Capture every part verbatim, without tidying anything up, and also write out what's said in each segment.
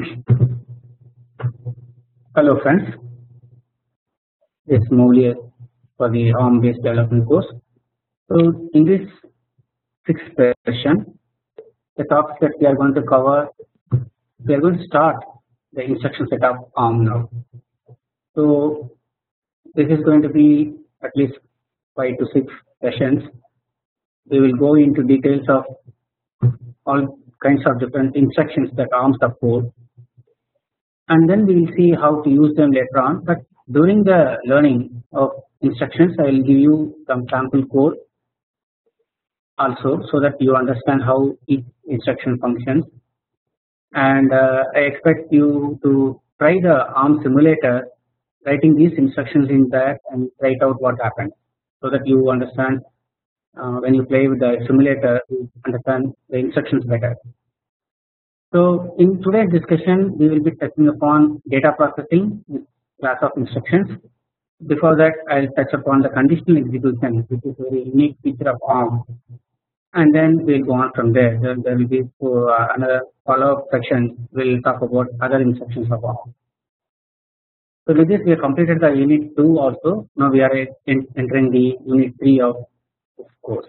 Hello friends, this is Mowgli for the ARM based development course. So in this sixth session, the topic that we are going to cover, we are going to start the instruction set of ARM now. So this is going to be at least five to six sessions. We will go into details of all kinds of different instructions that ARM support, and then we will see how to use them later on. But during the learning of instructions, I will give you some sample code also, so that you understand how each instruction functions. And uh, I expect you to try the ARM simulator, writing these instructions in that and write out what happened, so that you understand uh, when you play with the simulator, you understand the instructions better. So in today's discussion, we will be touching upon data processing class of instructions. Before that, I will touch upon the conditional execution, which is a very unique feature of ARM, and then we will go on from there. There, there will be uh, another follow-up section. We will talk about other instructions of ARM. So with this, we have completed the unit two also. Now we are in, entering the unit three of this course.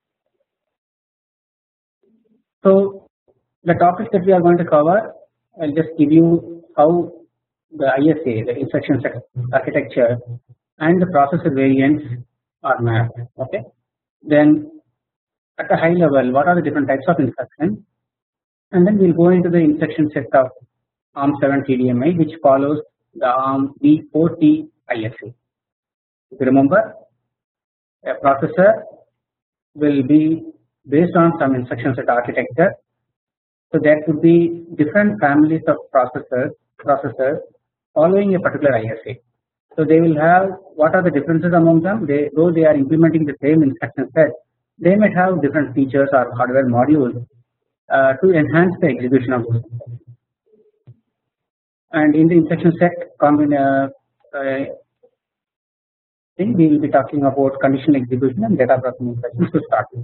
So the topics that we are going to cover, I'll just give you how the I S A, the instruction set architecture, and the processor variants are mapped. Okay. Then at a high level, what are the different types of instructions, and then we'll go into the instruction set of ARM seven T D M I, which follows the ARM v four T I S A. If you remember, a processor will be based on some instruction set architecture. So there could be different families of processors processors following a particular I S A. So they will have, what are the differences among them? They, though they are implementing the same instruction set, they might have different features or hardware modules uh, to enhance the execution of those. And in the instruction set combine, uh, uh, thing, we will be talking about conditional execution and data processing instructions to start with.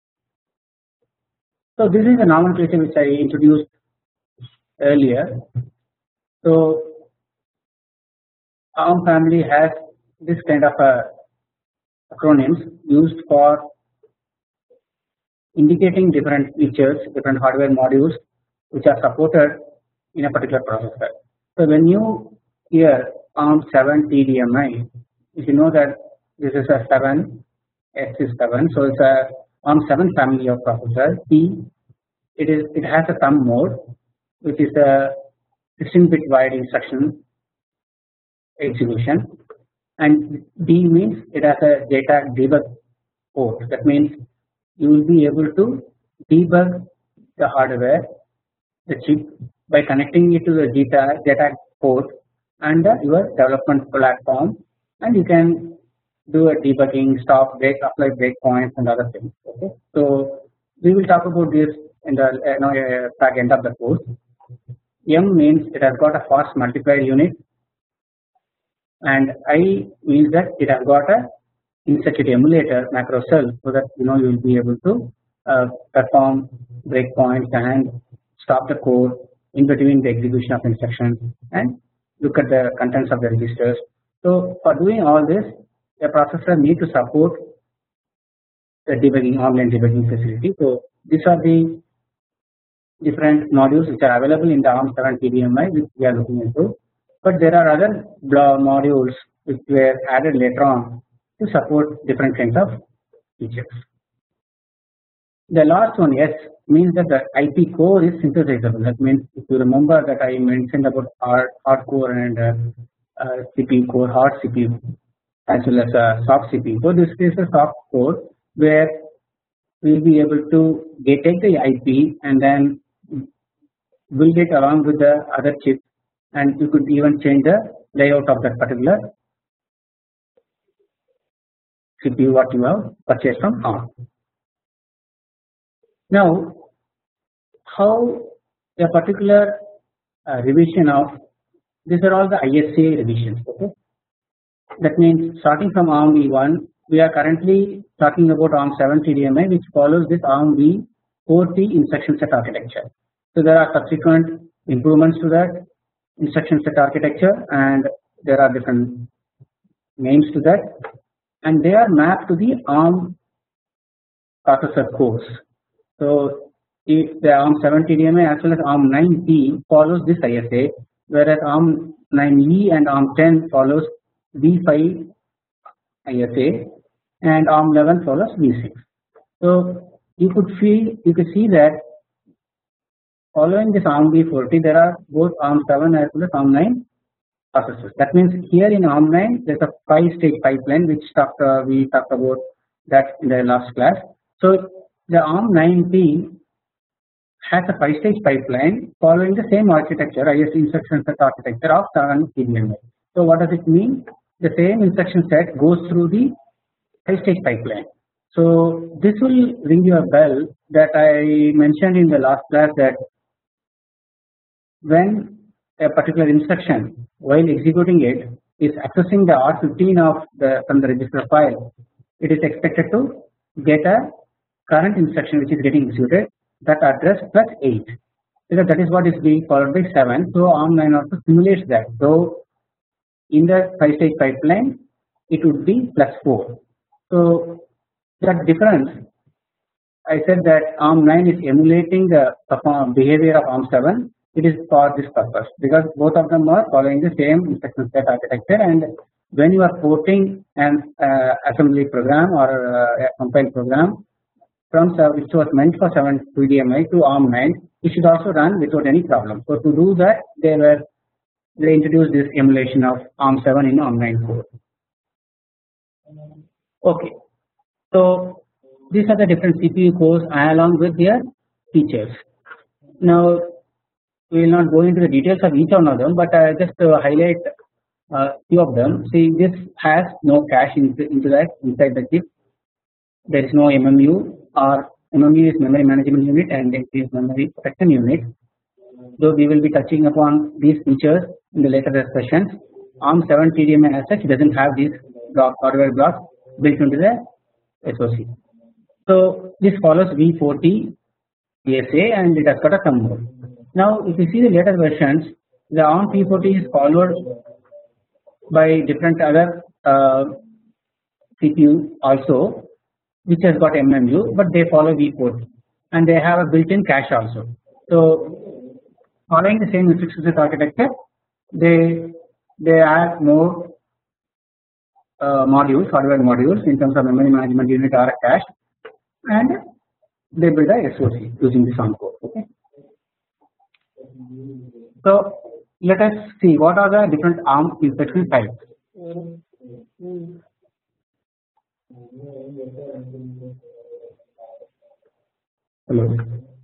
So this is a nomenclature which I introduced earlier. So ARM family has this kind of uh, acronyms used for indicating different features, different hardware modules which are supported in a particular processor. So when you hear ARM seven T D M I, if you know that this is a seven, X is seven, so it's a ARM seven family of processor. T, it is it has a thumb mode, which is a sixteen bit wide instruction execution, and D means it has a J TAG debug port. That means you will be able to debug the hardware, the chip, by connecting it to the J TAG, J TAG port and the, your development platform, and you can do a debugging, stop, break, apply breakpoints and other things. Okay, so we will talk about this in the uh, no, uh, back end of the course. M means it has got a fast multiplier unit, and I means that it has got a in-circuit emulator macro cell, so that you know you will be able to uh, perform breakpoints and stop the code in between the execution of instructions and look at the contents of the registers. So for doing all this, the processor need to support the debugging, online debugging facility. So these are the different modules which are available in the ARM seven T D M I, which we are looking into. But there are other modules which were added later on to support different kinds of features. The last one, S, means that the I P core is synthesizable. That means if you remember that I mentioned about hard, hard core and uh, uh, C P U core, hard C P U as well as uh, soft C P U. So this is a soft core where we will be able to get take the I P and then build it along with the other chips, and you could even change the layout of that particular C P U what you have purchased from ARM. Now, how a particular uh, revision of, these are all the I S A revisions. Okay, that means starting from ARM v one, we are currently talking about ARM seven T D M I, which follows this ARM v four T instruction set architecture. So there are subsequent improvements to that instruction set architecture, and there are different names to that, and they are mapped to the ARM processor cores. So if the ARM seven T D M A as well as ARM nine P follows this I S A, whereas ARM nine E and ARM ten follows V five I S A and ARM eleven follows V six. So you could feel you could see that following this ARM V forty there are both ARM seven as well as ARM nine processors. That means here in ARM nine there is a five stage pipeline which talked, uh, we talked about that in the last class. So the ARM nine P has a five stage pipeline following the same architecture, I S A instruction set architecture of seven T D M A. So what does it mean? The same instruction set goes through the five stage pipeline. So this will ring you a bell that I mentioned in the last class, that when a particular instruction while executing it is accessing the R fifteen of the from the register file, it is expected to get a current instruction which is getting executed, that address plus eight, because that is what is being followed by seven. So ARM nine also simulates that. So in the five stage pipeline it would be plus four. So that difference, I said that ARM nine is emulating the behavior of ARM seven. It is for this purpose because both of them are following the same instruction set architecture, and when you are porting an uh, assembly program or uh, a compile program from which was meant for seven T D M A to ARM nine, it should also run without any problem. So to do that, they were they introduced this emulation of ARM seven in ARM nine core. Okay, so these are the different C P U cores along with their features. Now we will not go into the details of each one of them, but I just uh, highlight a uh, few of them. See, this has no cache into, into that inside the chip. There is no M M U, or M M U is memory management unit and it is memory protection unit. Though we will be touching upon these features in the later sessions. ARM seven T D M A as such doesn't have these block hardware blocks built into the S O C. So this follows V forty E S A and it has got a thumb mode. Now if you see the later versions, the ARM P forty is followed by different other uh, C P U also, which has got M M U, but they follow V forty and they have a built-in cache also. So following the same instruction set architecture, they they add more uh, modules, hardware modules in terms of memory management unit or a cache, and they build a S O C using this ARM core. Okay. So let us see what are the different ARM instruction types. Hello.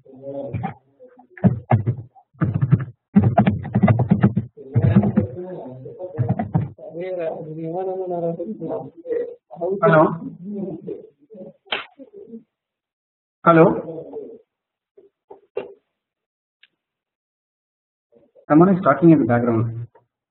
Hello. Hello. Someone is talking in the background.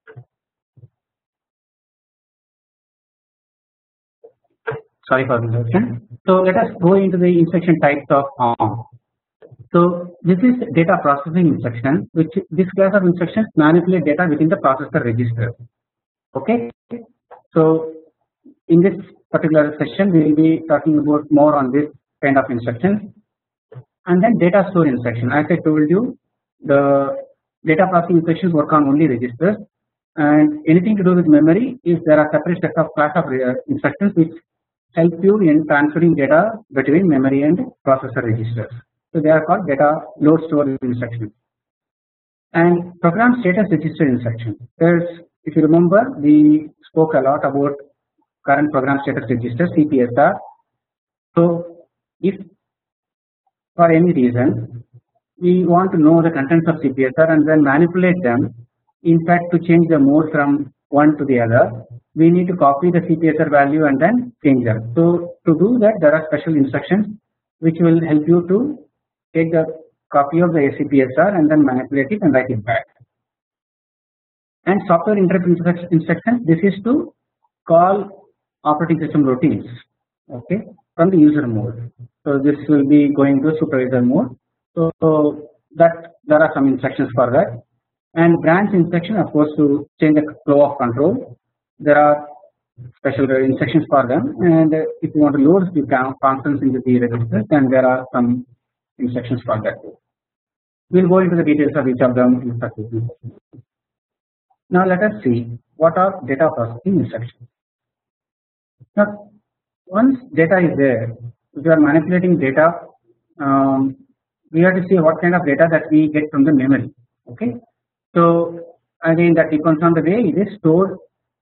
Sorry for the interruption. So let us go into the instruction types of ARM. So this is data processing instruction, which this class of instructions manipulate data within the processor register. Okay. So in this particular session we will be talking about more on this kind of instructions, and then data store instruction. As I told you, the data processing instructions work on only registers, and anything to do with memory is there are separate set of class of instructions which help you in transferring data between memory and processor registers. So they are called data load store instructions. And program status register instruction. There's, if you remember, we spoke a lot about current program status register, C P S R. So if for any reason we want to know the contents of C P S R and then manipulate them, in fact to change the mode from one to the other, we need to copy the C P S R value and then change them. So to do that, there are special instructions which will help you to take the copy of the C P S R and then manipulate it and write it back. And software interrupt instruction, this is to call operating system routines, okay, from the user mode. So this will be going to supervisor mode. So, so that there are some instructions for that, and branch instruction of course to change the flow of control. There are special instructions for them, and if you want to load the functions into the registers, then there are some instructions for that too. We will go into the details of each of them in such a. Now let us see what are data processing instructions. Now once data is there, if you are manipulating data, um, we have to see what kind of data that we get from the memory. Okay, so again that depends on the way it is stored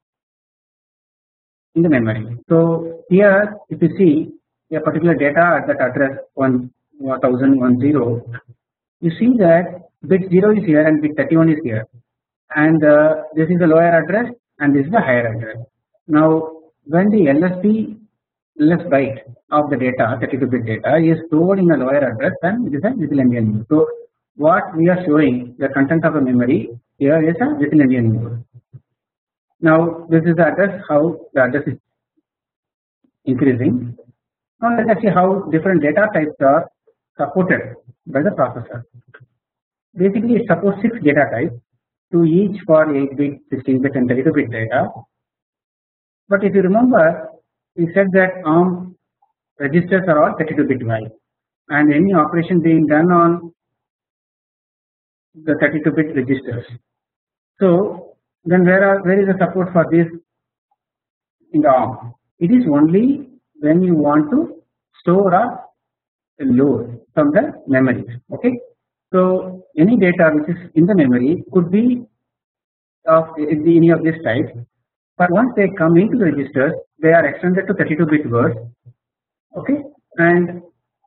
in the memory. So here if you see a particular data at that address one thousand ten, you see that bit zero is here and bit thirty-one is here, and uh, this is the lower address and this is the higher address. Now when the L S B L S byte of the data, thirty-two bit data, is stored in a lower address, then it is a little endian mode. So what we are showing, the content of the memory here is a little endian mode. Now this is the address, how the address is increasing. Now let us see how different data types are supported by the processor. Basically it supports six data types, two each for eight bit, sixteen bit and thirty-two bit data. But if you remember, we said that ARM registers are all thirty-two bit value, and any operation being done on the thirty-two bit registers. So then where are where is the support for this in the ARM? It is only when you want to store or load from the memory. Okay, so any data which is in the memory could be of any of this type, but once they come into the registers, they are extended to thirty-two bit words. Okay, and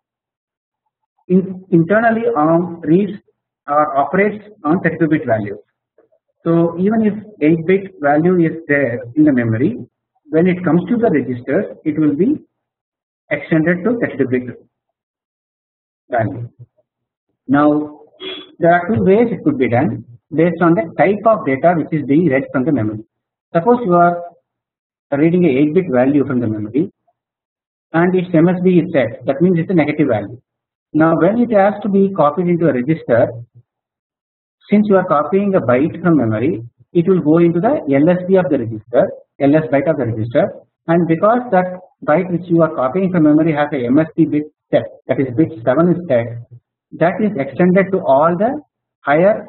in, internally ARM reads or operates on thirty-two bit values. So even if eight bit value is there in the memory, when it comes to the registers, it will be extended to thirty-two bit value. Now there are two ways it could be done based on the type of data which is being read from the memory. Suppose you are reading a eight bit value from the memory and its M S B is set, that means it's a negative value. Now when it has to be copied into a register, since you are copying a byte from memory, it will go into the L S B of the register, L S byte of the register, and because that byte which you are copying from memory has a M S B bit set, that is bit seven is set, that is extended to all the higher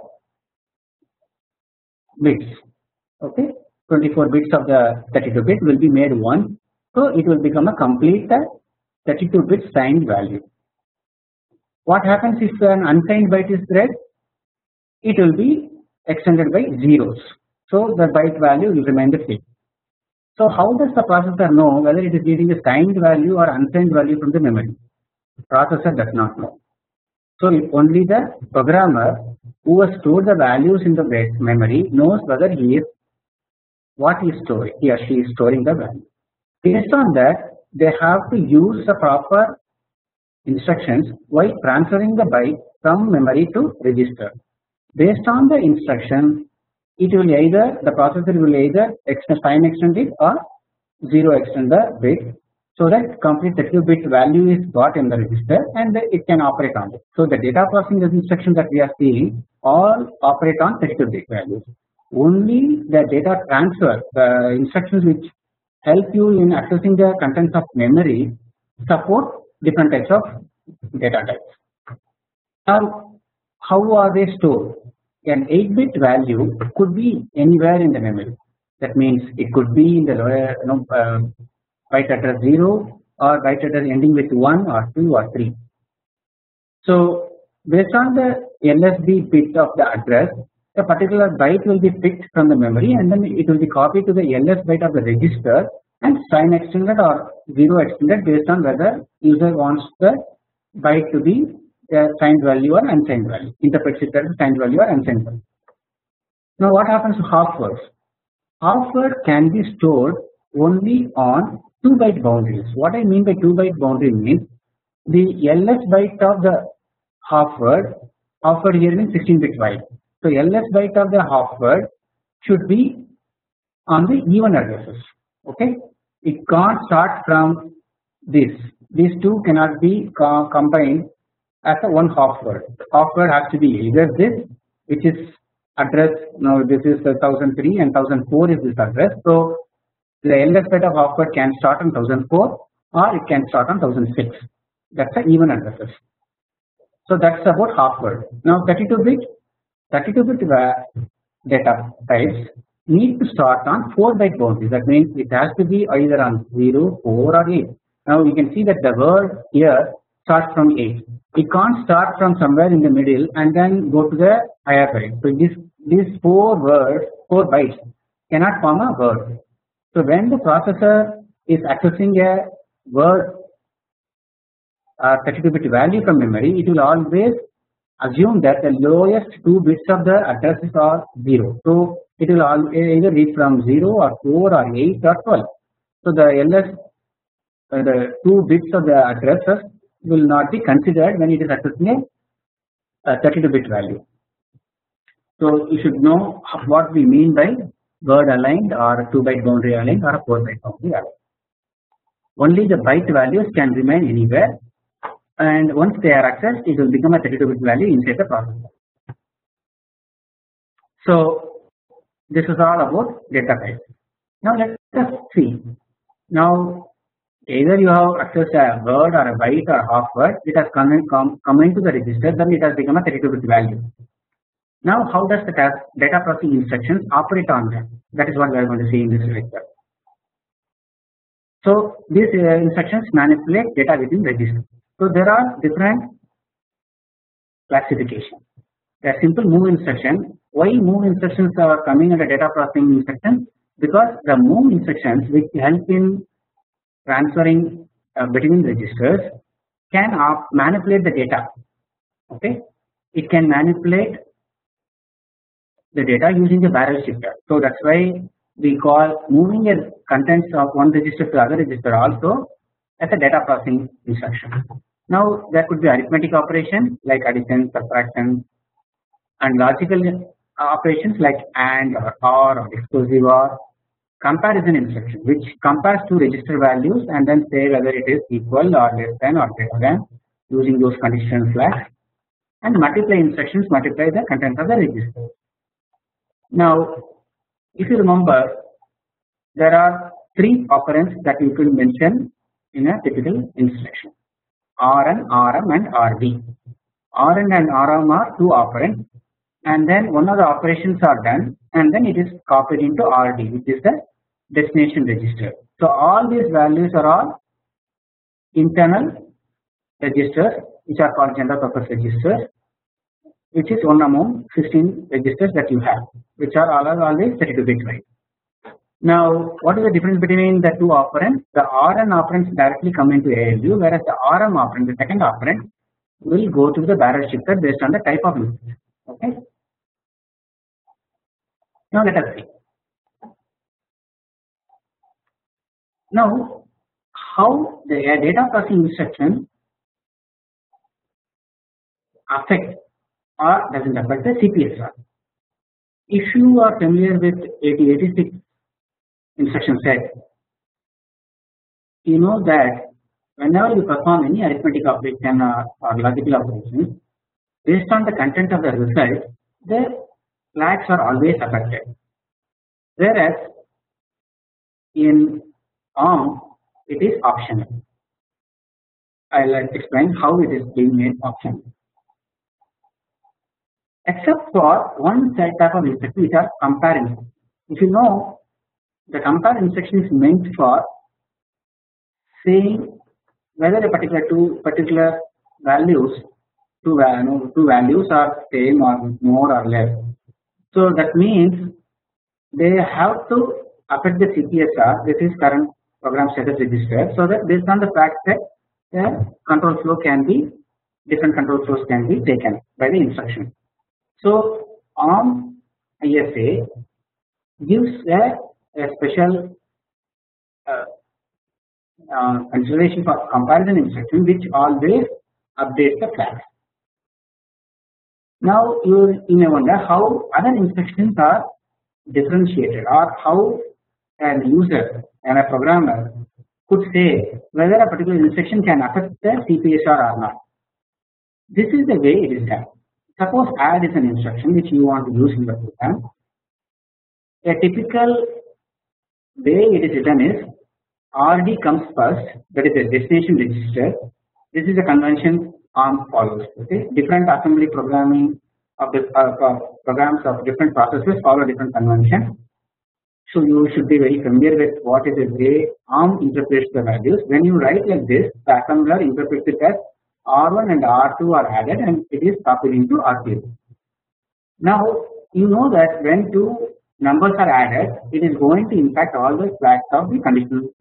bits. Okay, twenty-four bits of the thirty-two bit will be made one, so it will become a complete thirty-two bit signed value. What happens if an unsigned byte is read? It will be extended by zeros, so the byte value will remain the same. So how does the processor know whether it is reading a signed value or unsigned value from the memory? Processor does not know. So only the programmer who has stored the values in the memory knows whether he is what he is storing, he or she is storing the value. Based on that, they have to use the proper instructions while transferring the byte from memory to register. Based on the instruction, it will either the processor will either extend, sign extend it or zero extend the bit, so that complete thirty-two bit value is got in the register and it can operate on it. So the data processing instructions that we are seeing all operate on thirty-two bit values. Only the data transfer, the instructions which help you in accessing the contents of memory, support different types of data types. Now how are they stored? An eight bit value could be anywhere in the memory. That means it could be in the lower, you know, uh, byte address zero or byte address ending with one or two or three. So based on the L S B bit of the address, a particular byte will be picked from the memory and then it will be copied to the L S byte of the register and sign extended or zero extended based on whether user wants the byte to be a signed value or unsigned value, interprets it as a signed value or unsigned value. Now what happens to half words? Half word can be stored only on two byte boundaries. What I mean by two byte boundary means the L S byte of the half word, half word here means sixteen bit byte. So L S byte of the half word should be on the even addresses. Okay, it can't start from this. These two cannot be co combined as a one half word. Half word has to be either this, which is address. Now this is one thousand three and one thousand four is this address. So the ls byte of half word can start on one thousand four or it can start on one thousand six. That's the even addresses. So that's about half word. Now thirty-two bit, thirty-two bit data types need to start on four byte boundaries. That means it has to be either on zero, four or eight. Now you can see that the word here starts from eight. It can't start from somewhere in the middle and then go to the higher byte. So this these four words, four bytes cannot form a word. So when the processor is accessing a word uh, thirty-two bit value from memory, it will always assume that the lowest two bits of the addresses are zero. So it will either read from zero or four or eight or twelve. So the ls, uh, the two bits of the addresses will not be considered when it is accessing a thirty-two bit value. So you should know what we mean by word aligned or two byte boundary aligned or a four byte boundary aligned. Only the byte values can remain anywhere, and once they are accessed, it will become a thirty-two bit value inside the processor. So this is all about data types. Now let us see. Now either you have accessed a word or a byte or a half word, it has come, in, come, come into the register, then it has become a thirty-two bit value. Now how does the data processing instructions operate on them? That is what we are going to see in this lecture. So these uh, instructions manipulate data within registers. So there are different classifications. A simple move instruction. Why move instructions are coming under data processing instructions? Because the move instructions which help in transferring uh, between registers can uh, manipulate the data. Okay, it can manipulate the data using the barrel shifter. So that's why we call moving the contents of one register to other register also as a data processing instruction. Now there could be arithmetic operations like addition, subtraction, and logical operations like AND or OR or exclusive OR. Comparison instruction which compares two register values and then say whether it is equal or less than or greater than using those conditional flags, and multiply instructions multiply the content of the register. Now if you remember, there are three operands that you could mention in a typical instruction: R N, R M and R D. R N and R M are two operands, and then one of the operations are done and then it is copied into R D, which is the destination register. So all these values are all internal registers which are called general purpose registers, which is one among sixteen registers that you have, which are all always thirty-two bit wide. Now what is the difference between the two operands? The R N operands directly come into A L U, whereas the R M operand, the second operand, will go to the barrel shifter based on the type of input. Okay. Now let us see. Now how the data processing instruction affect or doesn't affect the C P S R. If you are familiar with eighty eighty-six instruction set, you know that whenever you perform any arithmetic operation or, or logical operation, based on the content of the result, the flags are always affected. Whereas in ARM, it is optional. I will explain how it is being made optional. Except for one type of instruction which are compare instructions. If you know, the compare instruction is meant for saying whether a particular two particular values two, no, two values are same or more or less. So that means they have to affect the C P S R, this is current program status register, so that based on the fact that the control flow can be different control flows can be taken by the instruction. So ARM I S A gives a, a special uh, uh, consideration for comparison instruction which always updates the flags. Now you, you may wonder how other instructions are differentiated, or how an user and a programmer could say whether a particular instruction can affect the C P S R or not. This is the way it is done. Suppose add is an instruction which you want to use in the program. A typical way it is written is R D comes first, that is a destination register. This is a convention ARM follows. Okay, different assembly programming of the uh, uh, programs of different processes follow different convention. So you should be very familiar with what is the way ARM interprets the values. When you write like this, the assembler interprets it as R one and R two are added and it is copied into R zero. Now you know that when two numbers are added, it is going to impact all the flags of the conditional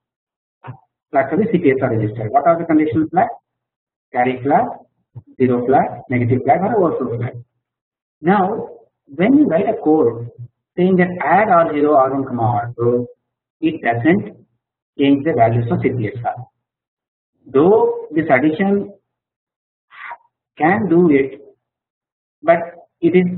flags of the C P S R register. What are the conditional flags? Carry flag, zero flag, negative flag, or overflow flag. Now when you write a code saying that add R zero, R one, R two, it doesn't change the values of C P S R. Though this addition can do it, but it is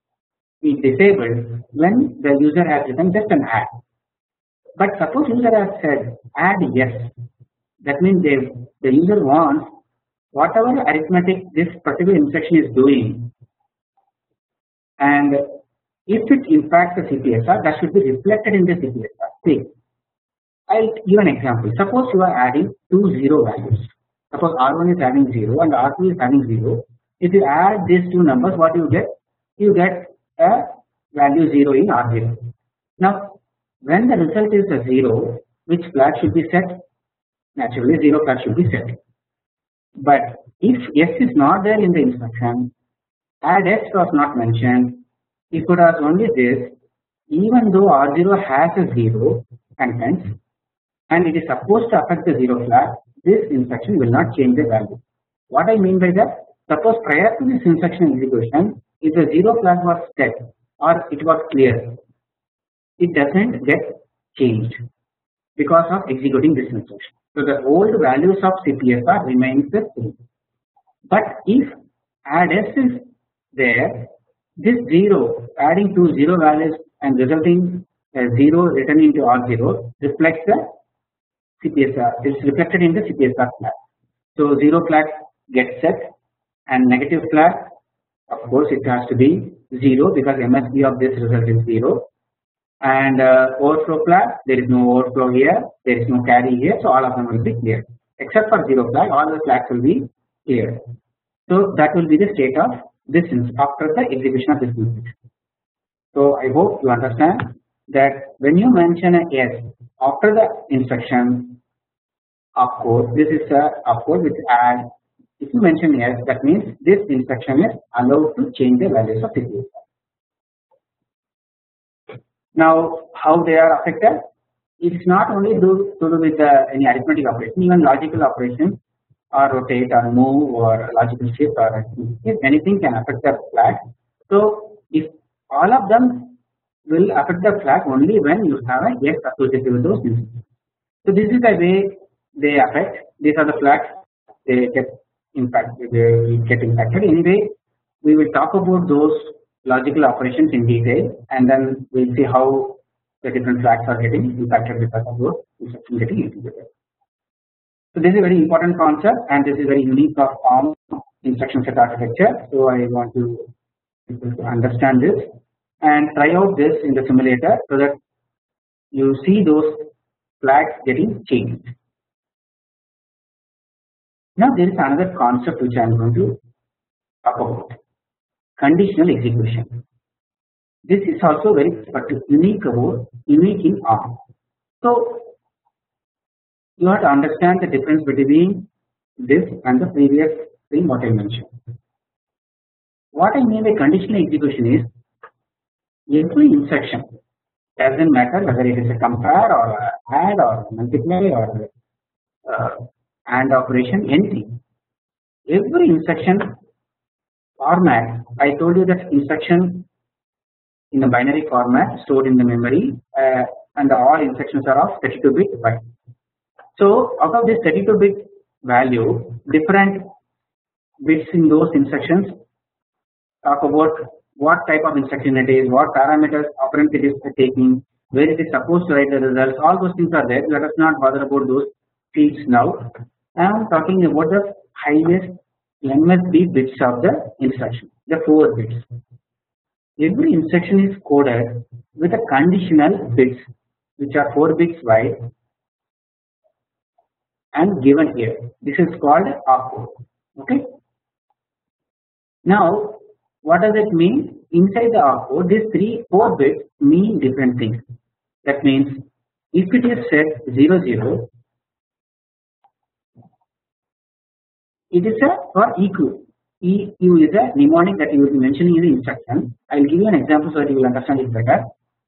disabled when the user has written just an add. But suppose user has said add yes, that means they, the user wants whatever arithmetic this particular instruction is doing, and if it impacts the C P S R, that should be reflected in the C P S R. See, I'll give an example. Suppose you are adding two zero values. Suppose R one is having zero and R two is having zero. If you add these two numbers, what you get? You get a value zero in R zero. Now, when the result is a zero, which flag should be set? Naturally, zero flag should be set. But if yes is not there in the instruction, add s was not mentioned, if it was only this, even though R zero has a zero contents and it is supposed to affect the zero flag, this instruction will not change the value. What I mean by that? Suppose prior to this instruction execution, if the zero flag was set or it was clear, it doesn't get changed because of executing this instruction. So the old values of C P S R remains the same. But if add s is there, this zero adding two zero values and resulting a zero written into R zero reflects the C P S R. It is reflected in the C P S R flag. So zero flag gets set and negative flag, of course it has to be zero because M S B of this result is zero, and uh, overflow flag, there is no overflow here, there is no carry here, so all of them will be clear except for zero flag. All the flags will be clear. So that will be the state of this after the execution of this instruction. So I hope you understand that when you mention a yes after the instruction of code, this is a of code which add. If you mention yes, that means this instruction is allowed to change the values of C P S R. Now, how they are affected? It is not only do, to do with the, any arithmetic operation, even logical operations or rotate or move or logical shift or anything can affect the flag. So, if all of them will affect the flag only when you have a yes associated with those instructions. So, this is the way they affect. These are the flags. They get impacted. They get impacted. Anyway, we will talk about those logical operations in detail, and then we'll see how the different flags are getting impacted because of those instructions getting executed. So this is a very important concept, and this is very unique of ARM instruction set architecture. So I want to people to understand this and try out this in the simulator so that you see those flags getting changed. Now there is another concept which I am going to talk about: conditional execution. This is also very unique about unique in ARM. So you have to understand the difference between this and the previous thing what I mentioned. What I mean by conditional execution is every instruction, doesn't matter whether it is a compare or a add or multiply or uh, AND operation, anything. Every instruction format, I told you that instruction in a binary format stored in the memory, uh, and all instructions are of thirty-two bit byte. So out of this thirty-two bit value, different bits in those instructions talk about what type of instruction it is, what parameters operand it is taking, where it is supposed to write the results. All those things are there. Let us not bother about those fields now. I am talking about the highest n must be bits of the instruction, the four bits. Every instruction is coded with a conditional bits which are four bits wide and given here. This is called opcode. Okay. Now, what does it mean? Inside the opcode, these three four bits mean different things. That means if it is set zero zero, it is a for E Q. E Q is a mnemonic that you will be mentioning in the instruction. I will give you an example so that you will understand it better.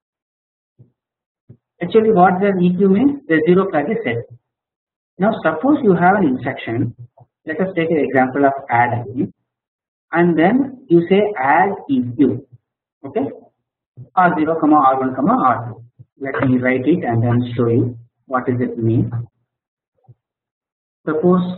Actually, what the E Q means? The zero flag is set. Now, suppose you have an instruction. Let us take an example of add again, and then you say add E Q. Okay, R zero, R one, R two. Let me write it and then show you what does it mean. Suppose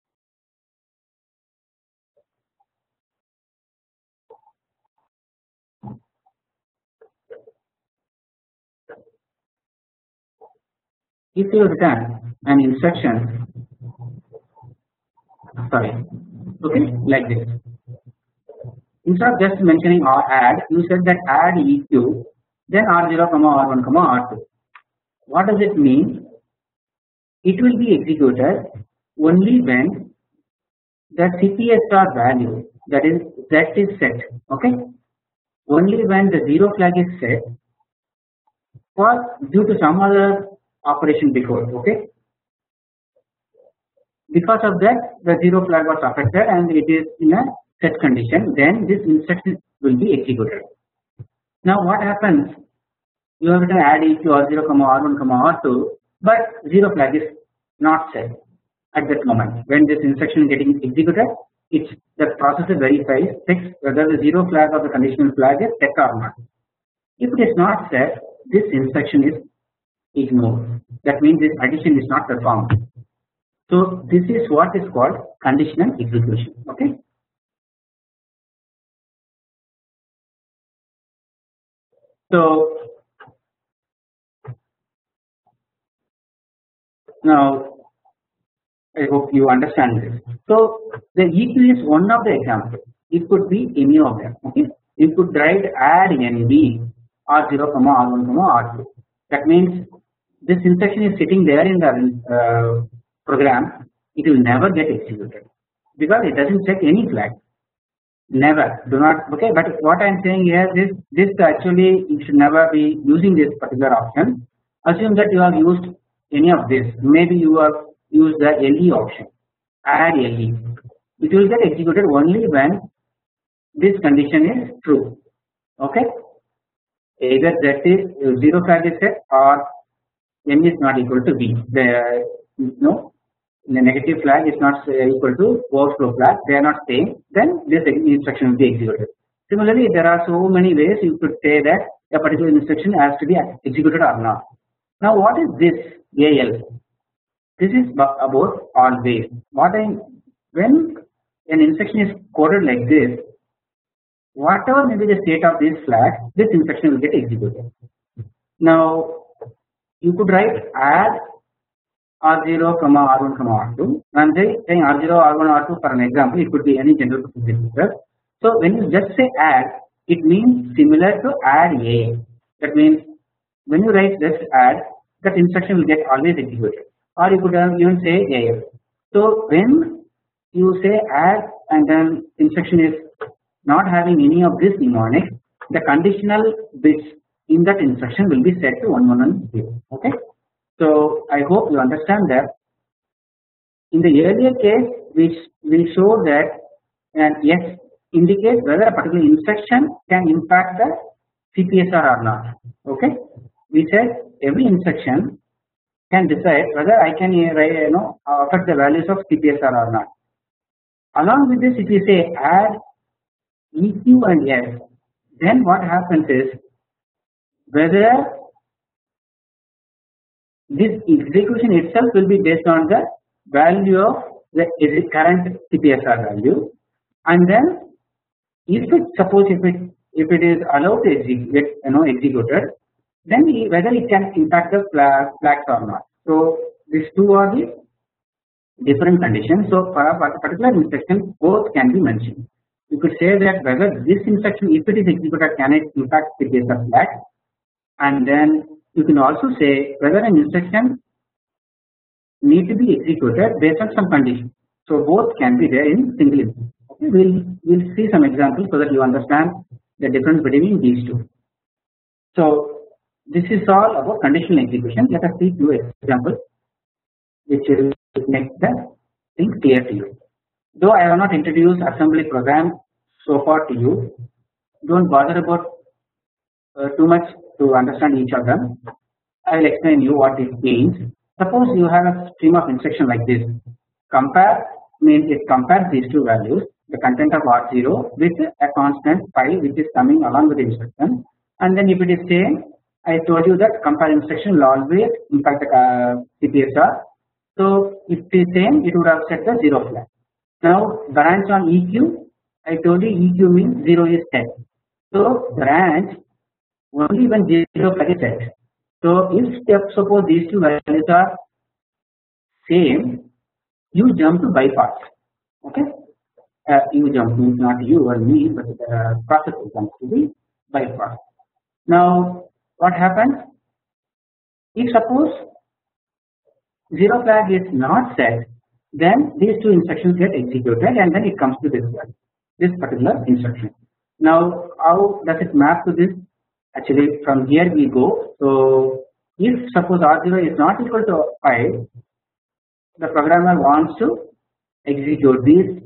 if you return an instruction, sorry, okay, like this. Instead of just mentioning or add, you said that add E Q, then R zero, R one, R two. What does it mean? It will be executed only when the C P S R value that is that is set. Okay, only when the zero flag is set or due to some other operation before. Okay, because of that the zero flag was affected and it is in a set condition, then this instruction will be executed. Now what happens? You have to add E Q R zero, R one, R two, but zero flag is not set at that moment. When this instruction is getting executed, it's the processor verifies checks whether the zero flag or the conditional flag is set or not. If it is not set, this instruction is ignored. That means this addition is not performed. So this is what is called conditional execution. Okay. So now I hope you understand this. So the E Q is one of the examples. It could be any of them. Okay. You could write add N B R zero, R one, R two. That means this instruction is sitting there in the uh, program. It will never get executed because it doesn't check any flag. Never, do not. Okay, but what I am saying here is this actually you should never be using this particular option. Assume that you have used any of this. Maybe you have used the L E option, add L E. It will get executed only when this condition is true. Okay, either that is zero flag is set or n is not equal to b. The no. The negative flag is not equal to overflow flag, they are not same, then this instruction will be executed. Similarly, there are so many ways you could say that a particular instruction has to be executed or not. Now what is this A L? This is about always. What I when an instruction is coded like this, whatever may be the state of this flag, this instruction will get executed. Now you could write add R zero, R one, R two. I am saying R zero, R one, R two for an example. It could be any general purpose register. So when you just say add, it means similar to add A. That means when you write just add, that instruction will get always executed. Or you could even say A F. So when you say add and then instruction is not having any of this mnemonic, the conditional bits in that instruction will be set to one one one zero. Okay. So I hope you understand that. In the earlier case, which we show that and yes indicates whether a particular instruction can impact the C P S R or not. Okay, we said every instruction can decide whether I can you know affect the values of C P S R or not. Along with this, if you say add E Q and S, then what happens is whether this execution itself will be based on the value of the current C P S R value, and then if it suppose if it if it is allowed to get you know executed, then we, whether it can impact the flag, flags or not. So these two are the different conditions. So for a particular instruction, both can be mentioned. You could say that whether this instruction, if it is executed, can it impact the case of flag, and then you can also say whether an instruction need to be executed based on some condition. So both can be there in single instance. Okay, we'll we'll see some examples so that you understand the difference between these two. So this is all about conditional execution. Let us see two examples which will make the thing clear to you. Though I have not introduced assembly program so far to you, don't bother about uh, too much to understand each of them. I will explain you what it means. Suppose you have a stream of instruction like this. Compare means it compares these two values, the content of R zero with a constant phi which is coming along with the instruction, and then if it is same, I told you that compare instruction will always impact the uh, C P S R. So if it is same, it would have set the zero flag. Now branch on E Q, I told you E Q means zero is set. So branch only when zero flag is set. So if suppose these two values are same, you jump to bypass. Okay, uh, you jump means not you or me, but the process jumps to the bypass. Now what happens if suppose zero flag is not set? Then these two instructions get executed, and then it comes to this one, this particular instruction. Now how does it map to this? Actually from here we go. So if suppose R zero is not equal to five, the programmer wants to execute these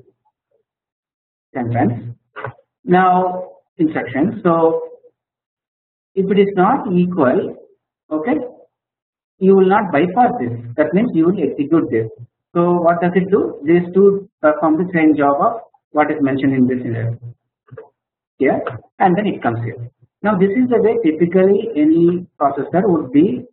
sentence. Now instructions. So if it is not equal, okay, you will not bypass this. That means you will execute this. So what does it do? These two perform the same job of what is mentioned in this here, and then it comes here. Now this is the way typically any processor would be,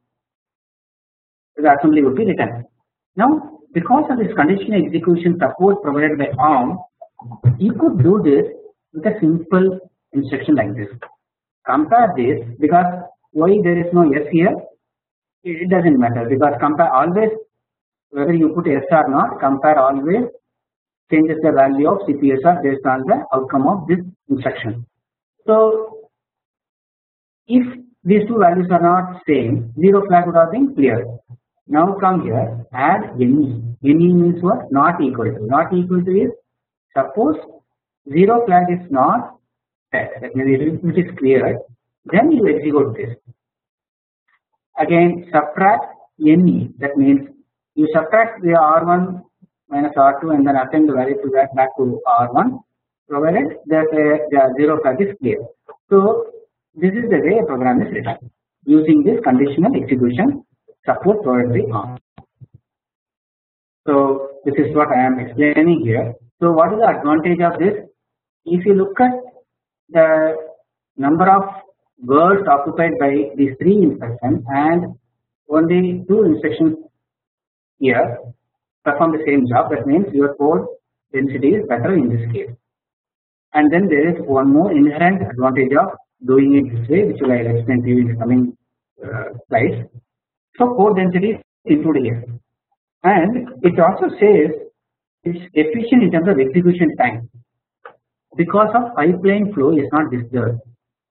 the assembly would be written. Now because of this conditional execution support provided by ARM, you could do this with a simple instruction like this. Compare this, because why there is no S here, it doesn't matter, because compare always, whether you put S or not, compare always changes the value of C P S R based on the outcome of this instruction. So if these two values are not same, zero flag would have been cleared. Now come here, add any. Any means what? Not equal to. Not equal to is, suppose zero flag is not set, that means it is cleared, then you execute this. Again subtract any, that means you subtract the R one minus R two and then assign the value to that back to R one, provided that uh, the zero flag is clear. So this is the way a program is written using this conditional execution support provided by ARM. So this is what I am explaining here. So what is the advantage of this? If you look at the number of words occupied by these three instructions and only two instructions here perform the same job, that means your code density is better in this case. And then there is one more inherent advantage of doing it this way, which I will explain to you in the coming uh, slides. So code density is included here, and it also says it's efficient in terms of execution time because of pipeline flow is not disturbed.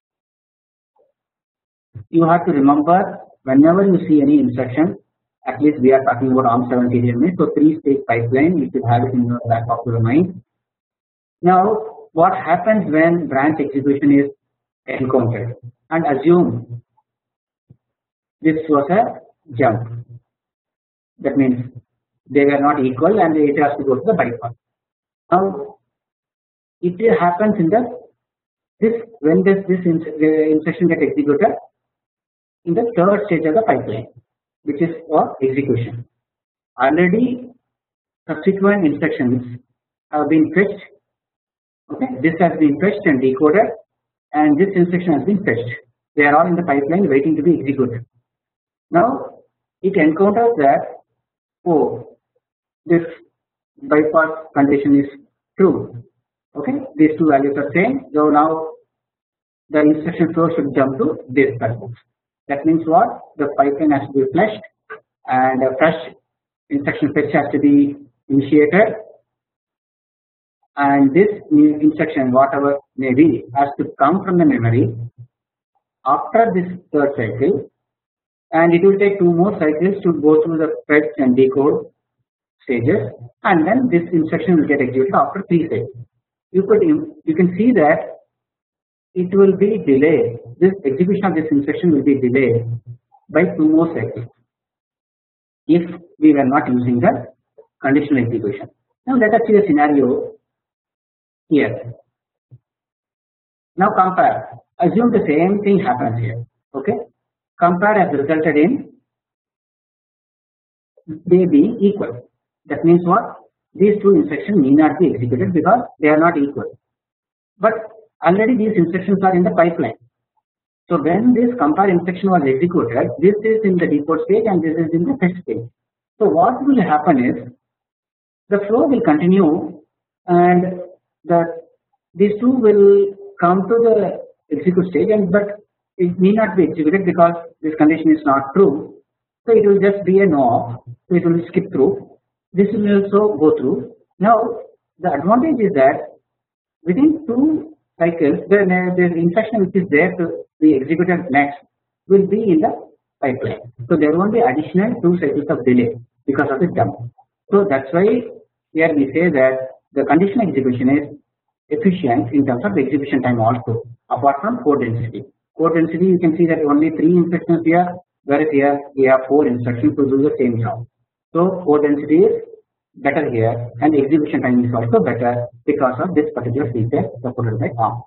You have to remember, whenever you see any instruction, at least we are talking about ARM seven T D M A, so three stage pipeline, you should have it in your back of your mind. Now what happens when branch execution is encountered, and assume this was a jump, that means they were not equal and it has to go to the bypass. Now it happens in the this when does this instruction get executed? In the third stage of the pipeline, which is for execution. Already subsequent instructions have been fetched. Okay, this has been fetched and decoded, and this instruction has been fetched. They are all in the pipeline waiting to be executed. Now it encounters that, oh, this bypass condition is true. Okay, these two values are same. So now the instruction flow should jump to this purpose. That means what? The pipeline has to be flushed, and a fresh instruction fetch has to be initiated, and this new instruction, whatever may be, has to come from the memory after this third cycle, and it will take two more cycles to go through the fetch and decode stages, and then this instruction will get executed after three cycles. You could you can see that it will be delayed. This execution of this instruction will be delayed by two more cycles if we were not using the conditional execution. Now let us see a scenario here. Now compare. Assume the same thing happens here. Okay. Compare has resulted in they being equal. That means what? These two instructions need not be executed because they are not equal. But already these instructions are in the pipeline. So when this compare instruction was executed, this is in the decode stage and this is in the fetch stage. So what will happen is the flow will continue, and the these two will come to the execute stage, and but it need not be executed because this condition is not true. So it will just be a no op. So it will skip through. This will also go through. Now the advantage is that within two cycles, the, the instruction which is there to be executed next will be in the pipeline. So there won't be additional two cycles of delay because of the jump. So that's why here we say that the conditional execution is efficient in terms of the execution time also, apart from code density. Code density, you can see that only three instructions here, whereas here we have four instructions to do the same job. So code density is better here, and execution time is also better because of this particular feature supported by ARM.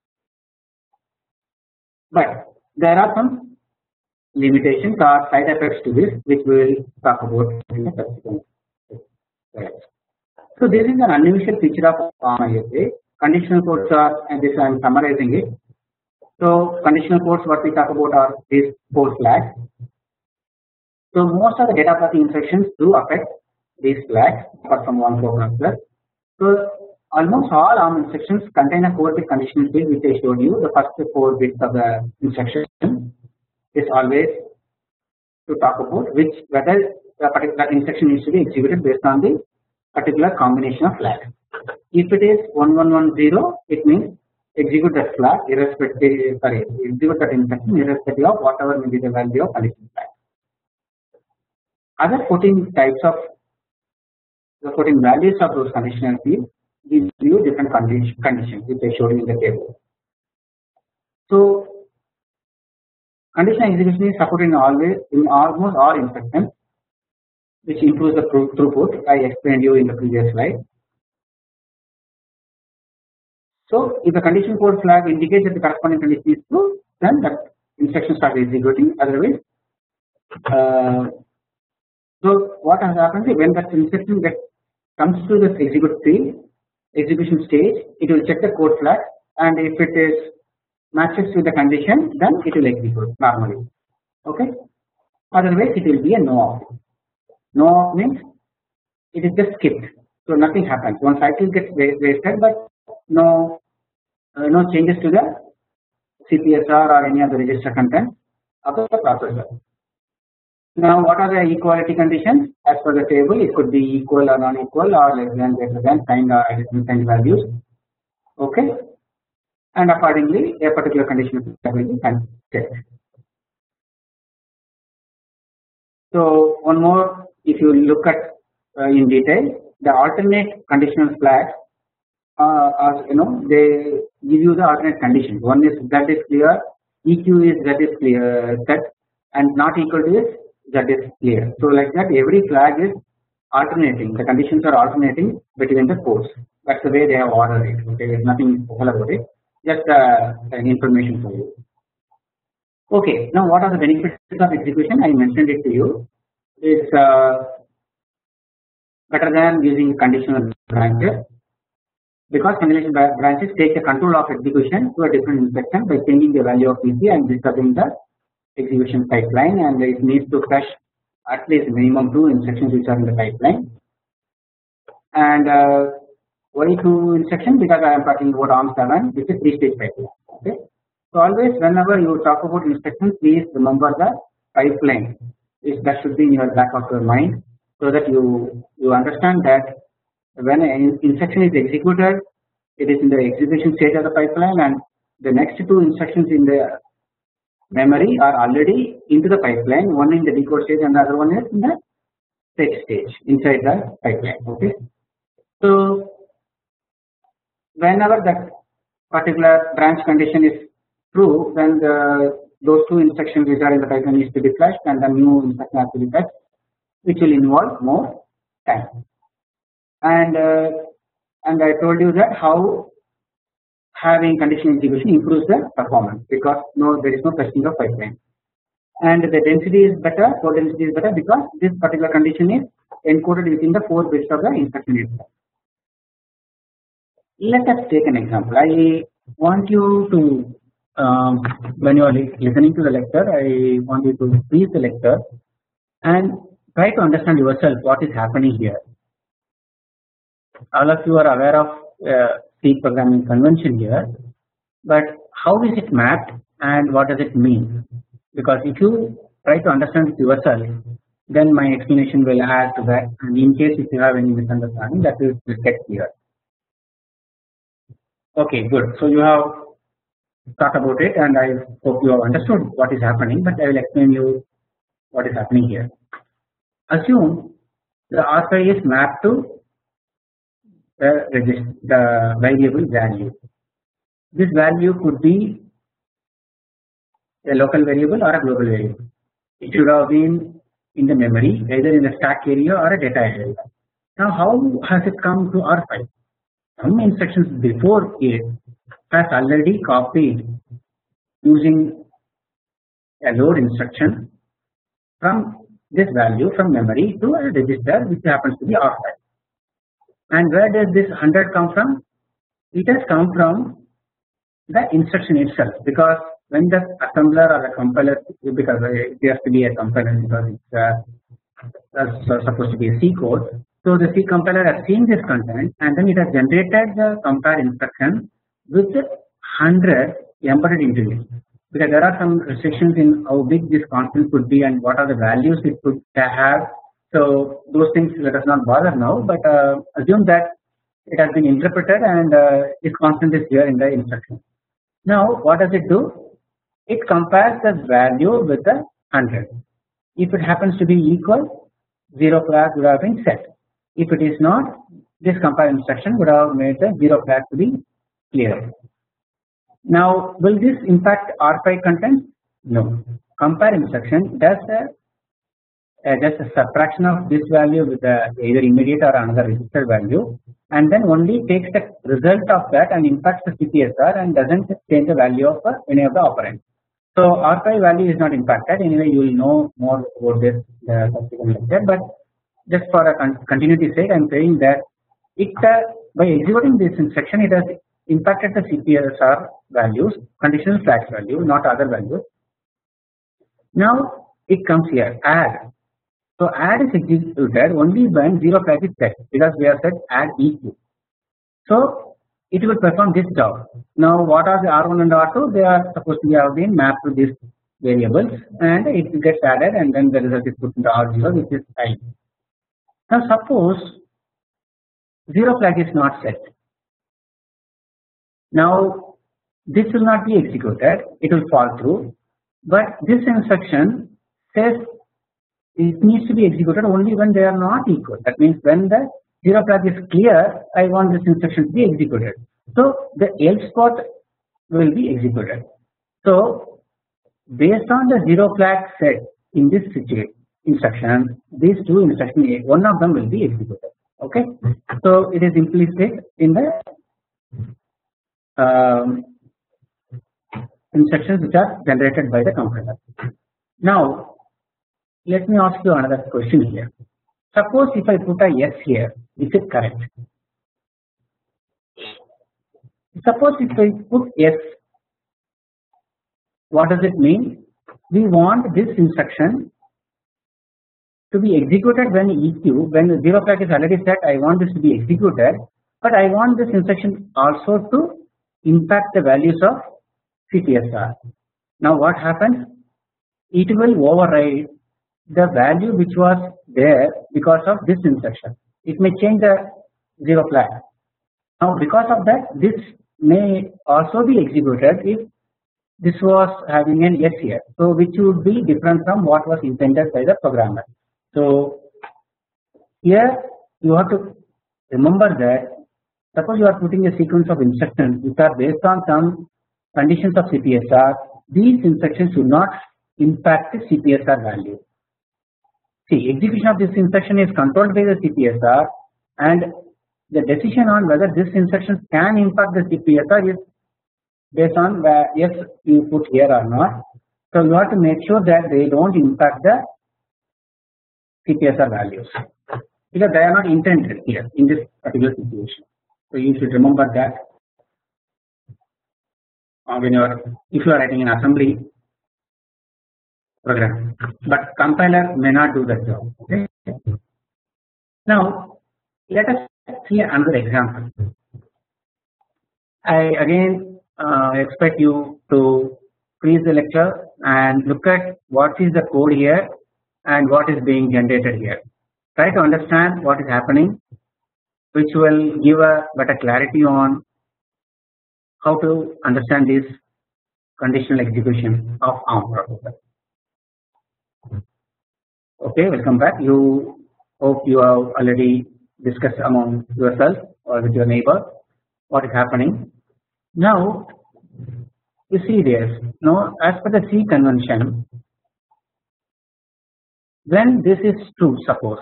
But there are some limitations or side effects to this, which we will talk about in the subsequent slides. So this is an unusual feature of ARM I S A. Conditional codes are, and this I am summarizing it. So conditional codes, what we talk about are these four flags. So most of the data pathing instructions do affect these flags apart from one program plus. So almost all ARM instructions contain a four bit conditional field, which I showed you. The first four bits of the instruction is always to talk about which whether a particular instruction needs to be executed based on the particular combination of flags. If it is one one one zero, it means execute that flag irrespective sorry execute that instruction irrespective of whatever may be the value of conditional flag. Other fourteen types of the fourteen values of those conditional fields gives you different condition, conditions which I showed you in the table. So conditional execution is supported in always in almost all instructions, which improves the throughput. I explained you in the previous slide. So if the condition code flag indicates that the corresponding condition is true, then that instruction starts executing. Otherwise, uh, so what has happened is when that instruction gets comes to the execute field, execution stage, it will check the code flag, and if it is matches with the condition, then it will execute normally. Okay. Otherwise, it will be a no op. No op means it is just skipped, so nothing happens. One cycle gets wasted, but no uh, no changes to the C P S R or any other register content of the processor. Now, what are the equality conditions? As per the table, it could be equal or non-equal or less than, greater than, signed or different values. Okay, and accordingly, a particular condition will be checked. So, one more, if you look at uh, in detail, the alternate conditional flags, uh, are, you know, they give you the alternate conditions. One is that is clear, E Q is that is clear, set, and not equal to is that is clear. So like that, every flag is alternating. The conditions are alternating between the codes. That's the way they have ordered it. Okay, there's nothing special about it. Just uh, an information for you. Okay, now what are the benefits of execution? I mentioned it to you. It's uh, better than using conditional branches, because conditional branches take the control of execution to a different instruction by changing the value of P C and disturbing the execution pipeline, and it needs to fetch at least minimum two instructions which are in the pipeline. And uh, why two instructions? Because I am talking about ARM seven, which is three stage pipeline. Okay, so always whenever you talk about instructions, please remember the pipeline. Is that should be in your back of your mind. so that you you understand that when an instruction is executed, it is in the execution stage of the pipeline, and the next two instructions in the memory are already into the pipeline. One in the decode stage, and the other one is in the fetch stage inside the pipeline. Okay, so whenever that particular branch condition is true, then the those two instructions which are in the pipeline needs to be flashed, and the new instruction has to be fetched, which will involve more time. And uh, and I told you that how having conditional execution improves the performance, because no there is no fetching of pipeline, and the density is better. Code density is better because this particular condition is encoded within the four bits of the instruction itself. Let us take an example. I want you to um, when you are listening to the lecture, I want you to freeze the lecture and try to understand yourself what is happening here. All of you are aware of uh, C programming convention here, but how is it mapped and what does it mean? Because if you try to understand it yourself, then my explanation will add to that, and in case if you have any misunderstanding, that will get clear. Okay, good. So you have thought about it, and I hope you have understood what is happening, but I will explain you what is happening here. Assume the R five is mapped to the register, the variable value. This value could be a local variable or a global variable. It should have been in the memory, either in the stack area or a data area. Now, how has it come to R five? Some instructions before it has already copied using a load instruction from this value from memory to a register which happens to be R five. And where does this one hundred come from? It has come from the instruction itself, because when the assembler or the compiler, because it has to be a compiler because it's uh, supposed to be a C code. So the C compiler has seen this content, and then it has generated the compare instruction with one hundred embedded into it. Because there are some restrictions in how big this constant could be and what are the values it could have. So those things let us not bother now, but uh, assume that it has been interpreted and uh, this constant is here in the instruction. Now what does it do? It compares the value with the one hundred. If it happens to be equal, zero flag would have been set. If it is not, this compare instruction would have made the zero flag to be clear. Now will this impact R five content? No. Compare instruction does a Uh, just a subtraction of this value with the either immediate or another registered value, and then only takes the result of that and impacts the C P S R and doesn't change the value of uh, any of the operands. So R five value is not impacted. Anyway, you will know more about this uh, subsequent lecture, but just for a con continuity sake, I am saying that it uh, by executing this instruction, it has impacted the C P S R values, conditional flags value, not other values. Now it comes here, add. So add is executed only when zero flag is set, because we have said add E Q. So it will perform this job. Now what are the R one and R two? They are supposed to have been mapped to these variables, and it gets added, and then the result is put into R zero, which is I. Now suppose zero flag is not set. Now this will not be executed, it will fall through, but this instruction says it needs to be executed only when they are not equal. That means when the zero flag is clear, I want this instruction to be executed. So the else part will be executed. So based on the zero flag set in this instruction, these two instructions, one of them will be executed. Okay, so it is implicit in the um, instructions which are generated by the compiler. Now let me ask you another question here. Suppose if I put a yes here, is it correct? Suppose if I put yes, what does it mean? We want this instruction to be executed when E Q, when the zero flag is already set, I want this to be executed, but I want this instruction also to impact the values of C P S R. Now what happens? It will override the value which was there because of this instruction. It may change the zero flag. Now because of that, this may also be executed if this was having an yes here, so which would be different from what was intended by the programmer. So here you have to remember that suppose you are putting a sequence of instructions which are based on some conditions of C P S R, these instructions should not impact the C P S R value. See, execution of this instruction is controlled by the C P S R, and the decision on whether this instruction can impact the C P S R is based on where yes you put here or not. So you have to make sure that they don't impact the C P S R values because they are not intended here in this particular situation. So you should remember that uh, when you are if you are writing an assembly program, but compiler may not do that job. Okay. Now let us see another example. I again uh, expect you to freeze the lecture and look at what is the code here and what is being generated here. Try to understand what is happening, which will give a better clarity on how to understand this conditional execution of ARM processor. Okay, welcome back. You hope you have already discussed among yourself or with your neighbor what is happening. Now you see this. Now as per the C convention, when this is true, suppose,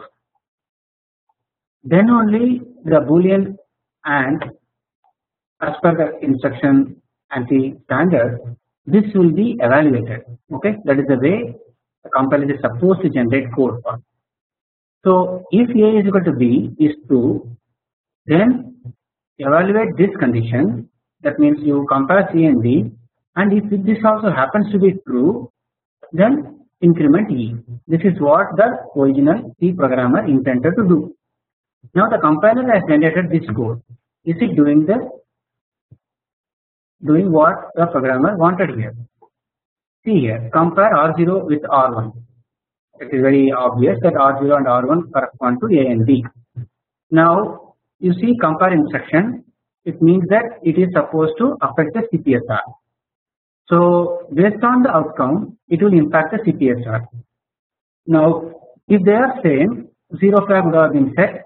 then only the boolean and as per the instruction and the standard, this will be evaluated. Okay, that is the way the compiler is supposed to generate code for. So if A is equal to B is true, then evaluate this condition. That means you compare C and D, and if this also happens to be true, then increment E. This is what the original C programmer intended to do. Now the compiler has generated this code. Is it doing the doing what the programmer wanted here? See here, compare R zero with R one. It is very obvious that R zero and R one correspond to A and B. Now you see compare instruction. It means that it is supposed to affect the C P S R. So based on the outcome, it will impact the C P S R. Now if they are same, zero flag would have been set.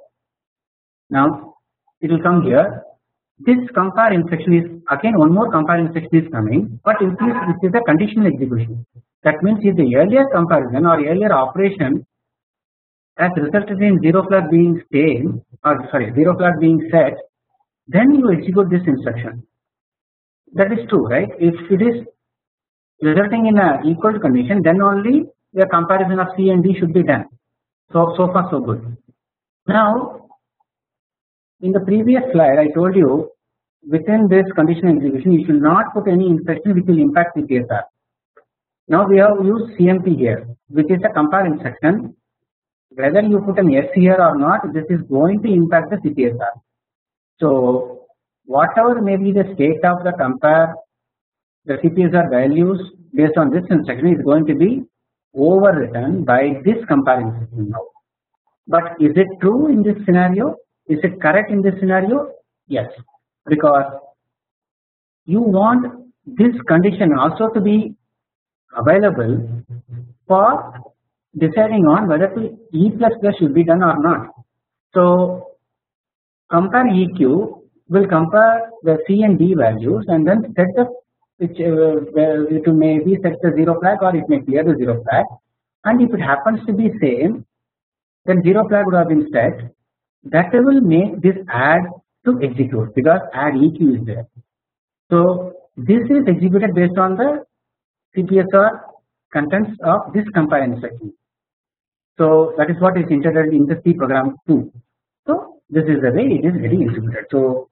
Now it will come here. This compare instruction is again one more compare instruction is coming, but it is it is a conditional execution. That means if the earlier comparison or earlier operation has resulted in zero flag being same or sorry zero flag being set, then you execute this instruction. That is true, right? If it is resulting in a equal condition, then only the comparison of C and D should be done. So so far so good. Now in the previous slide I told you within this conditional execution you should not put any instruction which will impact C P S R. Now we have used C M P here, which is a compare instruction. Whether you put an yes here or not, this is going to impact the C P S R. So whatever may be the state of the compare, the C P S R values based on this instruction is going to be overwritten by this compare instruction now. But is it true in this scenario? Is it correct in this scenario? Yes, because you want this condition also to be available for deciding on whether to E plus plus should be done or not. So compare E Q will compare the C and D values and then set the which uh, it may be set the zero flag or it may clear the zero flag, and if it happens to be same, then zero flag would have been set. That will make this add to execute because add E Q is there. So this is executed based on the C P S R contents of this compare instruction. So that is what is integrated in the C program too. So this is the way it is getting executed. So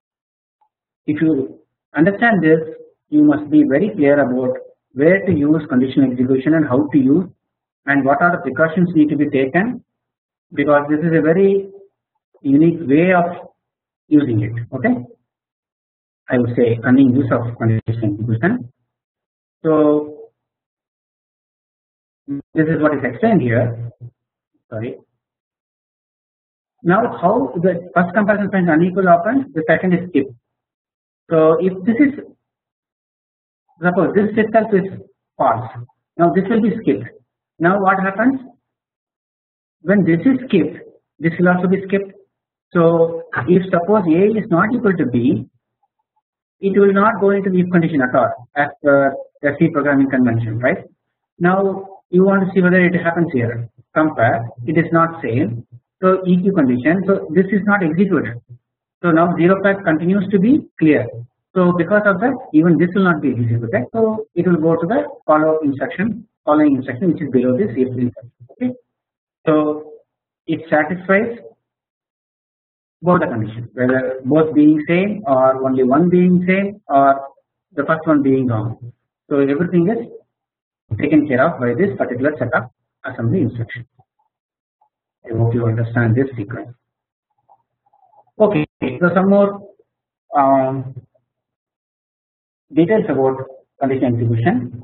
if you understand this, you must be very clear about where to use conditional execution and how to use and what are the precautions need to be taken, because this is a very unique way of using it. Okay, I would say cunning use of conditional execution. So This is what is explained here. Sorry. Now, how the first comparison finds unequal operand, the second is skip. So, if this is, suppose this itself is false, now this will be skipped. Now, what happens when this is skipped? This will also be skipped. So, if suppose A is not equal to B, it will not go into the if condition at all, as per the C programming convention, right? Now, you want to see whether it happens here. Compare, it is not same. So, E Q condition, so this is not executed. So, now zero flag continues to be clear. So, because of that, even this will not be executed. So, it will go to the follow instruction, following instruction, which is below this if instruction. Okay. So, it satisfies both the conditions, whether both being same or only one being same or the first one being wrong. So, everything is taken care of by this particular set of assembly instructions. I hope you understand this sequence. Okay, so some more um, details about condition execution.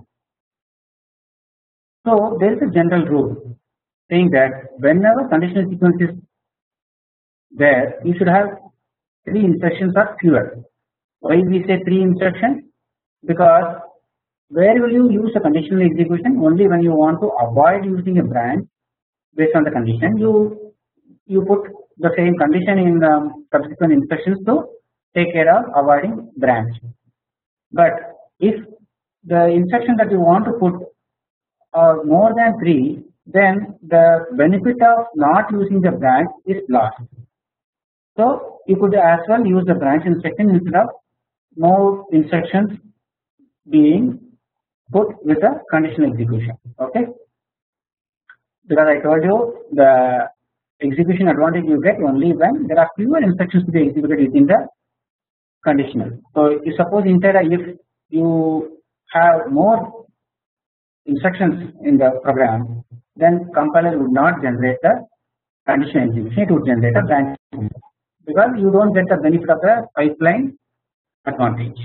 So there is a general rule saying that whenever conditional sequence is there, you should have three instructions or fewer. Why we say three instructions? Because where will you use a conditional execution? Only when you want to avoid using a branch based on the condition. You you put the same condition in the subsequent instructions to take care of avoiding branch. But if the instruction that you want to put are more than three, then the benefit of not using the branch is lost. So you could as well use the branch instruction instead of more instructions being put with a conditional execution. Okay, because I told you the execution advantage you get only when there are fewer instructions to be executed within the conditional. So you suppose inside a if you have more instructions in the program, then compiler would not generate the conditional execution, it would generate a branch because you don't get the benefit of the pipeline advantage.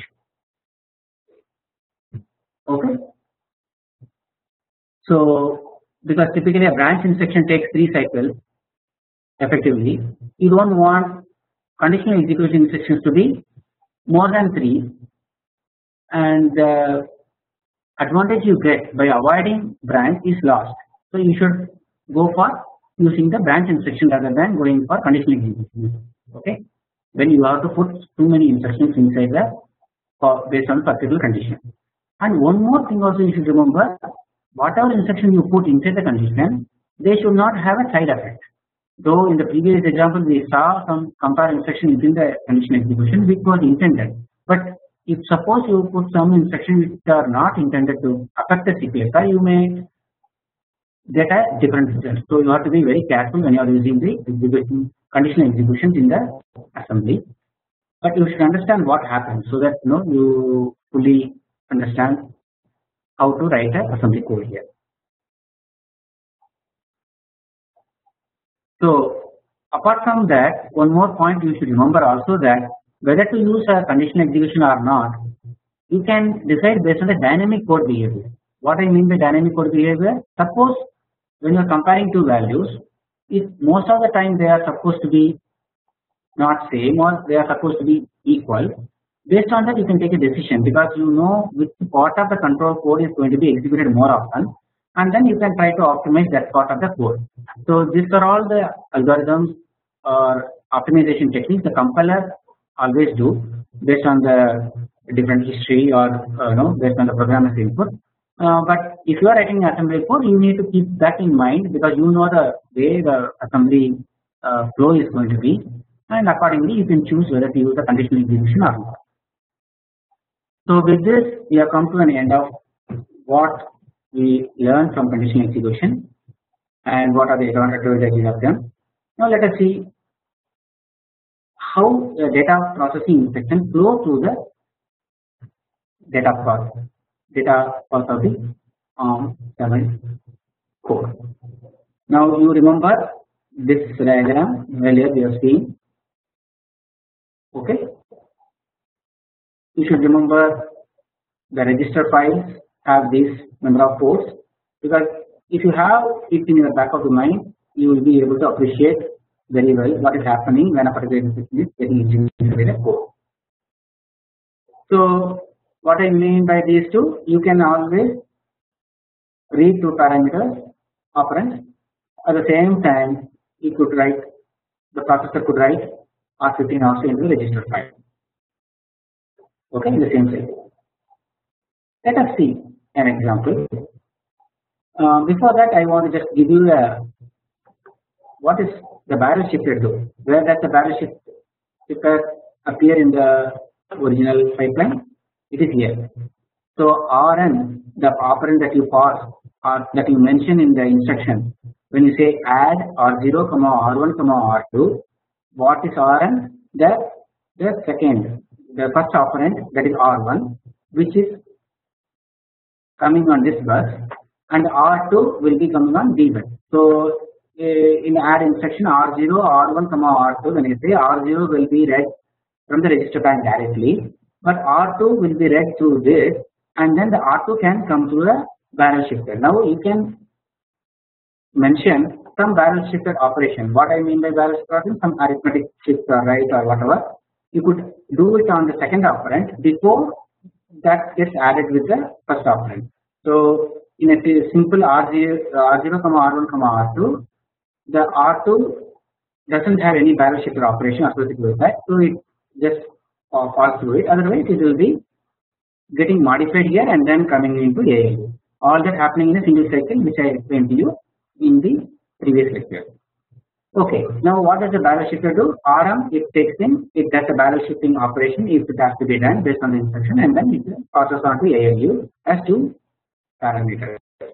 Okay. So because typically a branch instruction takes three cycles effectively, you don't want conditional execution instructions to be more than three, and the advantage you get by avoiding branch is lost. So you should go for using the branch instruction rather than going for conditional execution. Okay, when you have to put too many instructions inside the uh, based on particular condition. And one more thing also you should remember, whatever instruction you put inside the condition, they should not have a side effect. Though in the previous example we saw some compare instruction within the conditional execution which was intended, but if suppose you put some instructions which are not intended to affect the C P S R, you may get a different result. So you have to be very careful when you are using the execution conditional executions in the assembly. But you should understand what happens so that you know you fully understand how to write a assembly code here. So apart from that, one more point you should remember also that whether to use a conditional execution or not, you can decide based on the dynamic code behavior. What I mean by dynamic code behavior, suppose when you are comparing two values, if most of the time they are supposed to be not same or they are supposed to be equal, based on that you can take a decision because you know which part of the control code is going to be executed more often, and then you can try to optimize that part of the code. So these are all the algorithms or optimization techniques the compiler always do based on the different history or uh, you know based on the programmer's input. Uh, but if you are writing assembly code, you need to keep that in mind because you know the way the assembly uh, flow is going to be, and accordingly you can choose whether to use the conditional execution or not. So with this we have come to an end of what we learned from conditional execution and what are the advantages of them. Now let us see how the data processing instruction flow through the data process, data process of the ARM seven code. Now you remember this diagram earlier we have seen. Okay, you should remember the register files have this number of ports because if you have it in your back of the mind, you will be able to appreciate very well what is happening when a particular instruction is getting implemented in a code. So what I mean by these two, you can always read two parameters operands. At the same time, you could write, the processor could write R fifteen also into the register file. Okay, in the same cycle. Let us see an example. Uh, before that, I want to just give you a what is the barrel shifter do? Where does the barrel shifter appear in the original pipeline? It is here. So Rn, the operand that you pass or that you mention in the instruction, when you say add R zero, R one, R two, what is Rn? The the second, the first operand, that is R one, which is coming on this bus, and R two will be coming on D one. So in add instruction R zero, R one, R two, when you say R zero will be read from the register bank directly, but R two will be read through this, and then the R two can come to the barrel shifter. Now you can mention some barrel shifter operation. What I mean by barrel shifter operation, some arithmetic shift or right or whatever. You could do it on the second operand before that gets added with the first operand. So in a simple R zero, R zero, R one, R two, the R two doesn't have any barrel shifter operation associated with that, so it just uh, falls through it. Otherwise, it will be getting modified here and then coming into A L U. All that happening in a single cycle, which I explained to you in the previous lecture. Okay, now what does the barrel shifter do? R M, it takes in, it does a barrel shifting operation if it has to be done based on the instruction, and then it passes on to A L U as two parameters.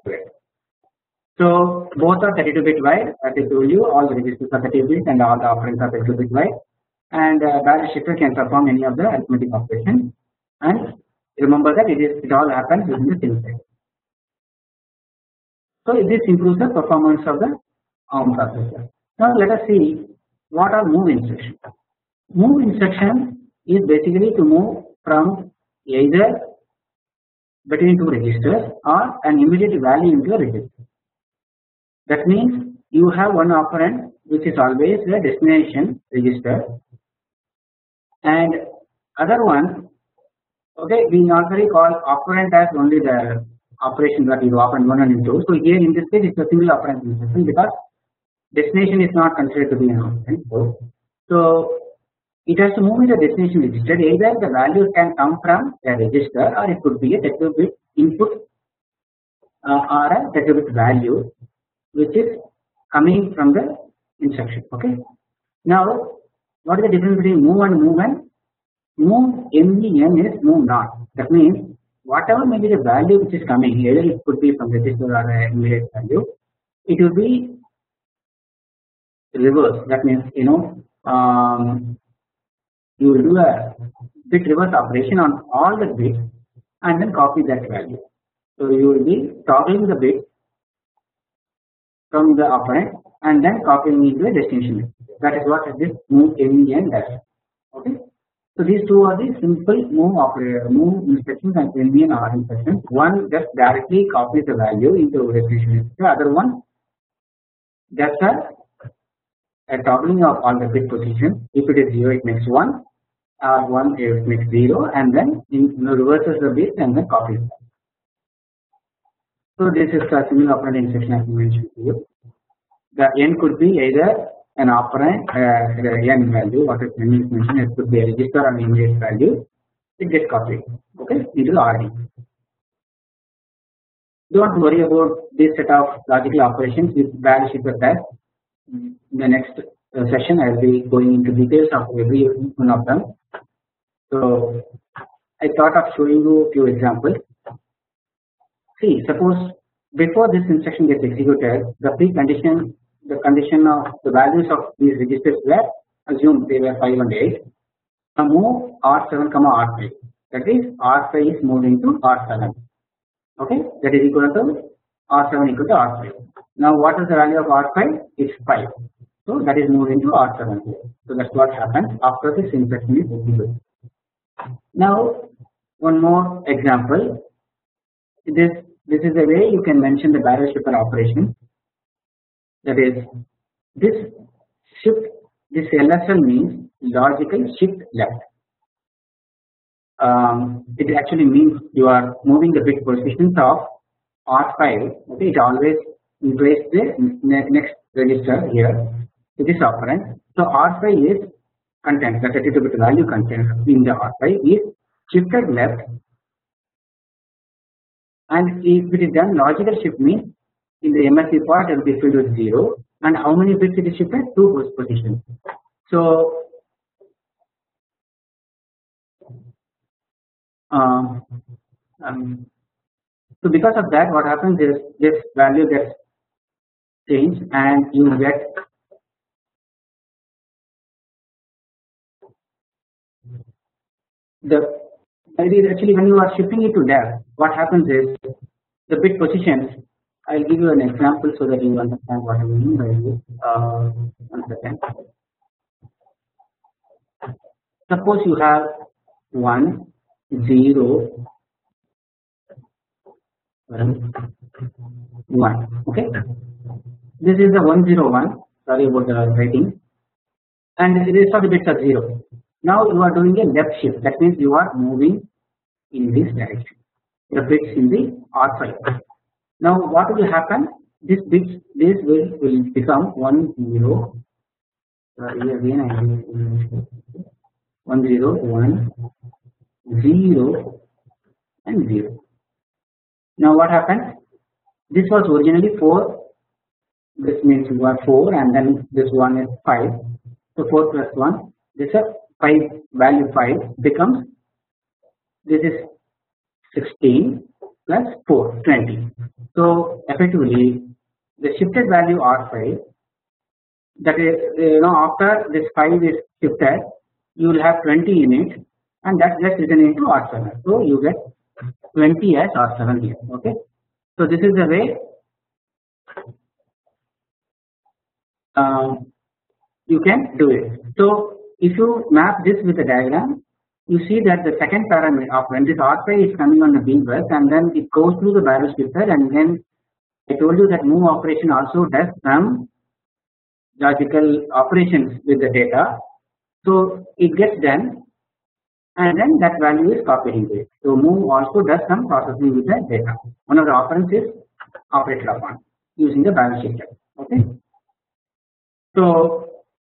So both are thirty-two bit wide. As I told you, all the registers are thirty-two bit and all the operands are thirty-two bit wide. And uh, barrel shifter can perform any of the arithmetic operations. And remember that it is it all happens within the same cycle. So this improves the performance of the ARM processor. Now let us see what are move instructions. Move instruction is basically to move from either between two registers or an immediate value into a register. That means you have one operand which is always the destination register, and other one, okay, we normally call operand as only the operation that is operand one and two. So here in this case it's a single operand instruction because destination is not considered to be an operand. So it has to move in the destination register. Either the value can come from a register or it could be a thirty-two bit input uh, or a thirty-two bit value which is coming from the instruction. Okay. Now, what is the difference between move and movement? Move M E N is move not. That means whatever may be the value which is coming, either it could be from register or a immediate value, it will be reverse. That means you know um, you will do a bit reverse operation on all the bits and then copy that value. So you will be toggling the bit from the operand and then copying into a destination. That is what this move M E N does. Okay. So these two are the simple move operator, move instructions and M E N R instructions. One just directly copies the value into destination. The other one just a, a toggling of all the bit positions. If it is zero, it makes one, or one it makes zero, and then it reverses the bit and then copies them. So this is the single operand instruction I mentioned to you. The n could be either an operand, uh, n value, what is mentioned, it could be a register or an immediate value. It gets copied, okay, into the R D. Don't worry about this set of logical operations with barrel shifter test. In the next uh, session, I will be going into details of every one of them. So I thought of showing you a few examples. See, suppose before this instruction gets executed, the precondition, the condition of the values of these registers were assumed they were five and eight. Now move R seven, R five. That is R five is moved into R seven. Okay, that is equal to R seven equal to R five. Now what is the value of R five? It's five. So that is moved into R seven here. So that's what happens after this instruction is executed. Now one more example. This this is the way you can mention the barrel shifter operation. That is, this shift, this L S L means logical shift left. Um, it actually means you are moving the bit positions of R five. Okay, it always replace the next register here to this operand. So R five is content, the thirty-two bit value content in the R five is shifted left, and if it is done logical shift means in the M S C part it will be filled with zero, and how many bits it is shifted? Two positions. So um, um, so because of that, what happens is this value gets changed, and you get the actually when you are shifting it to left, what happens is the bit positions. I'll give you an example so that you understand what I mean by this. Uh, one second. Suppose you have one, zero, one. Okay, this is the one zero one. Sorry about the writing, and the rest of the bits are zero. Now you are doing a left shift. That means you are moving in this direction. The bits in the R five. Now what will happen? This bits, this will will become one zero. Sorry, again I one zero one zero and zero. Now what happens? This was originally four. This means you are four, and then this one is five. So four plus one. This is five, value five becomes, this is sixteen plus four, twenty. So effectively the shifted value R five, that is, you know, after this five is shifted, you will have twenty in it, and that gets written into R seven. So you get twenty as R seven here. Okay, so this is the way um, you can do it. So if you map this with the diagram, you see that the second parameter of when this R five is coming on the B bus, and then it goes through the barrel shifter, and then I told you that move operation also does some logical operations with the data. So it gets done, and then that value is copied into it. So move also does some processing with the data. One of the operands is operated upon using the barrel shifter. Okay. So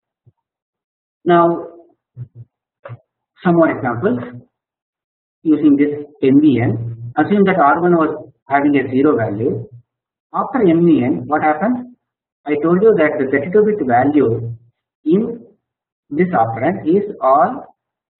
now some more examples using this M V N. Assume that R one was having a zero value. After M V N, what happens? I told you that the thirty-two bit value in this operand is all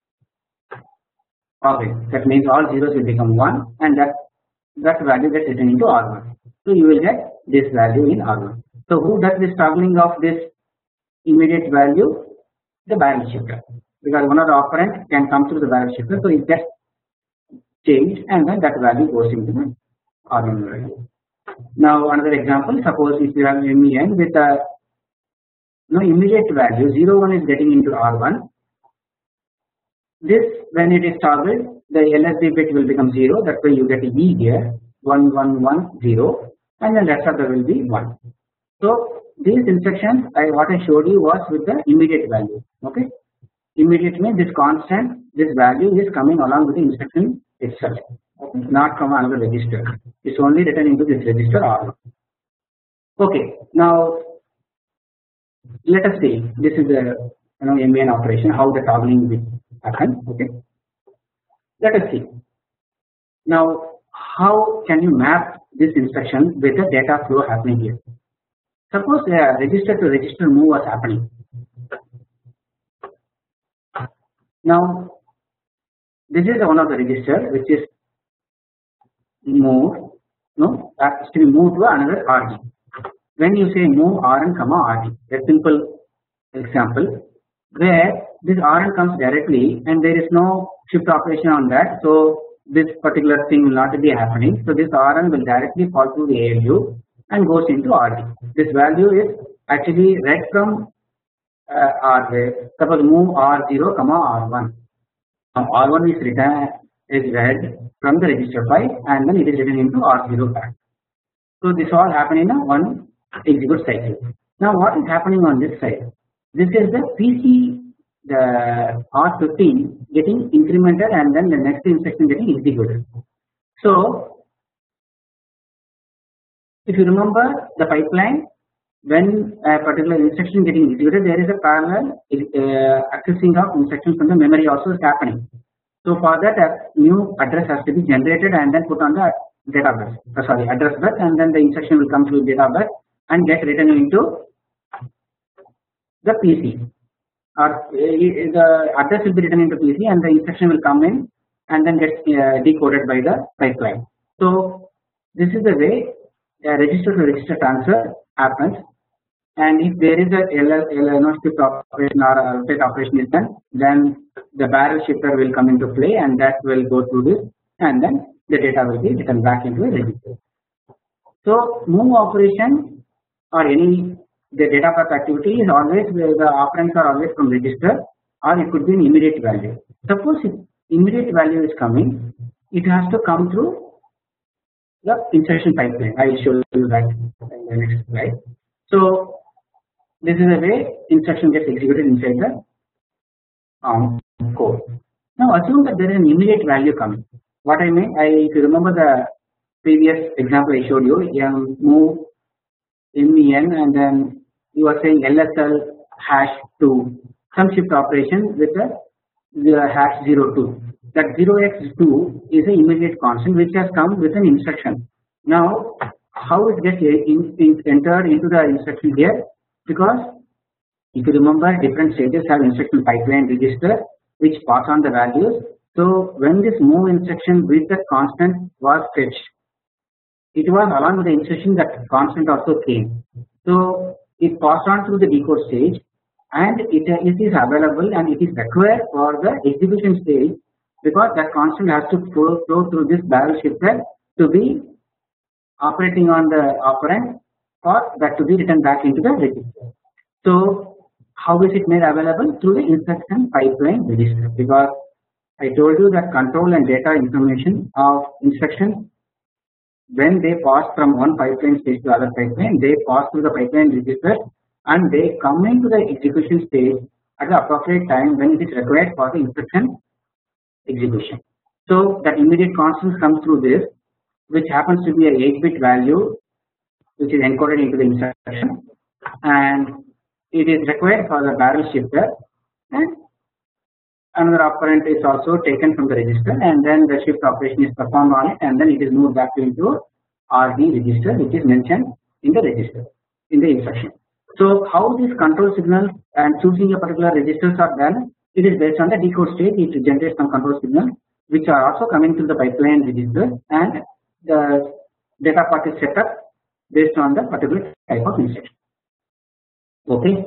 orange. That means all zeros will become one, and that that value gets written into R one. So you will get this value in R one. So who does this toggling of this immediate value? The barrel shifter, because one of the operand can come through the barrel shifter, so it gets changed, and then that value goes into the R one value. Now another example, suppose if you have M E N with a no immediate value zero one is getting into R one. This, when it is toggled, the L S B bit will become zero. That's why you get a E here, one one one zero, and then rest of them will be one. So these instructions, I what I showed you was with the immediate value. Okay, immediate means this constant, this value is coming along with the instruction itself. Okay, not from another register. It's only written into this register R one. Okay, now let us see. This is the you know M V N operation, how the toggling will happen. Okay, let us see. Now, how can you map this instruction with the data flow happening here? Suppose a register to register move was happening. Now, this is one of the register which is move, no, that is to be moved to another R D. When you say move R N comma R D, a simple example where this R N comes directly and there is no shift operation on that, so this particular thing will not be happening. So this R N will directly fall through the A L U and goes into R D. This value is actually read from uh, R. Suppose move R zero comma R one. Now R one is written is read from the register file and then it is written into R zero tag. So this all happen in a one execute cycle. Now what is happening on this side? This is the P C, the R fifteen getting incremented and then the next instruction getting executed. So if you remember the pipeline, when a particular instruction getting executed, there is a parallel uh, accessing of instructions from the memory also is happening. So for that, a new address has to be generated and then put on the data bus, uh, sorry, address bus, and then the instruction will come through data bus and get written into the P C. Or uh, the address will be written into P C and the instruction will come in and then get uh, decoded by the pipeline. So this is the way a register to register transfer happens, and if there is a L L, L L shift operation or a rotate operation is done, then the barrel shifter will come into play and that will go through this and then the data will be written back into a register. So move operation or any the data path activity is always the operands are always from register or it could be an immediate value. Suppose if immediate value is coming, it has to come through the instruction pipeline. I will show you that in the next slide. So this is the way instruction gets executed inside the um, code. Now assume that there is an immediate value coming. What I mean, I if you remember the previous example I showed you, um, move M E N and then you are saying L S L hash two, some shift operation with a the hash zero two. That zero x two is an immediate constant which has come with an instruction. Now how it gets in, in, entered into the instruction here? Because if you remember, different stages have instruction pipeline register which pass on the values. So when this move instruction with the constant was fetched, it was along with the instruction that constant also came. So it passed on through the decode stage and it, it is available and it is required for the execution stage, because that constant has to flow, flow through this barrel shifter to be operating on the operand or that to be written back into the register. So how is it made available? Through the instruction pipeline register, because I told you that control and data information of instructions, when they pass from one pipeline stage to other pipeline, they pass through the pipeline register and they come into the execution stage at the appropriate time when it is required for the instruction execution. So that immediate constant comes through this, which happens to be a eight bit value which is encoded into the instruction, and it is required for the barrel shifter, and another operand is also taken from the register and then the shift operation is performed on it and then it is moved back into R D register which is mentioned in the register in the instruction. So how these control signals and choosing a particular registers are done, it is based on the decode stage. It generates some control signals which are also coming through the pipeline register and the data part is set up based on the particular type of instruction. Okay,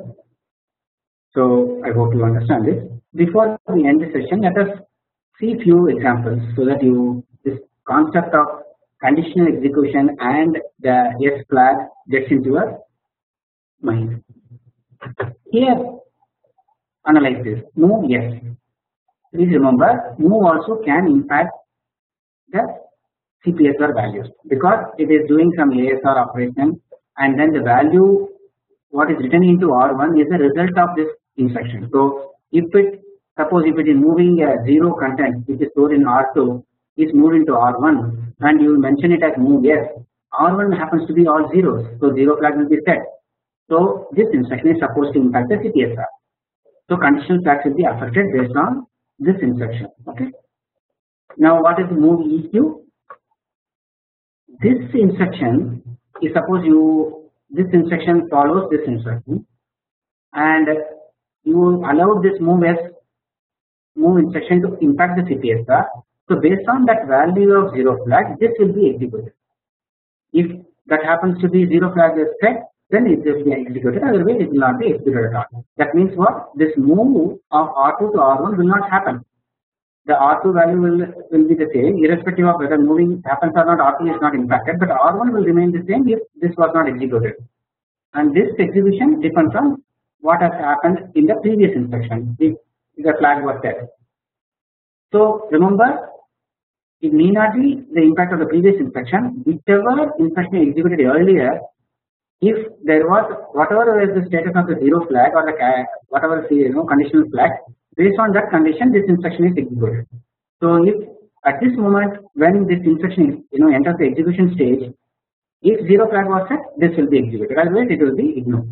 so I hope you understand this. Before we end the session, let us see few examples so that you this concept of conditional execution and the yes flag gets into your mind. Here, analyze this. Move yes. Please remember, move also can impact the C P S R values because it is doing some A S R operation and then the value what is written into R one is the result of this instruction. So if it suppose if it is moving a zero content which is stored in R two is moved into R one and you mention it as move yes, R one happens to be all zeros, so zero flag will be set. So this instruction is supposed to impact the C P S R. So conditional flags will be affected based on this instruction. Okay. Now what is move E Q? This instruction is suppose you this instruction follows this instruction and you allow this move as move instruction to impact the C P S R. So based on that value of zero flag, this will be executed. If that happens to be zero flag is set, then it will be executed, otherwise it will not be executed at all. That means what? This move of R two to R one will not happen. The R two value will, will be the same irrespective of whether moving happens or not. R two is not impacted, but R one will remain the same if this was not executed. And this execution depends on what has happened in the previous instruction if the flag was set. So remember, it need not be the impact of the previous instruction. Whichever instruction executed earlier, if there was whatever is the status of the zero flag or the whatever you know conditional flag, based on that condition this instruction is executed. So if at this moment when this instruction is you know enters the execution stage, if zero flag was set, this will be executed, otherwise it will be ignored.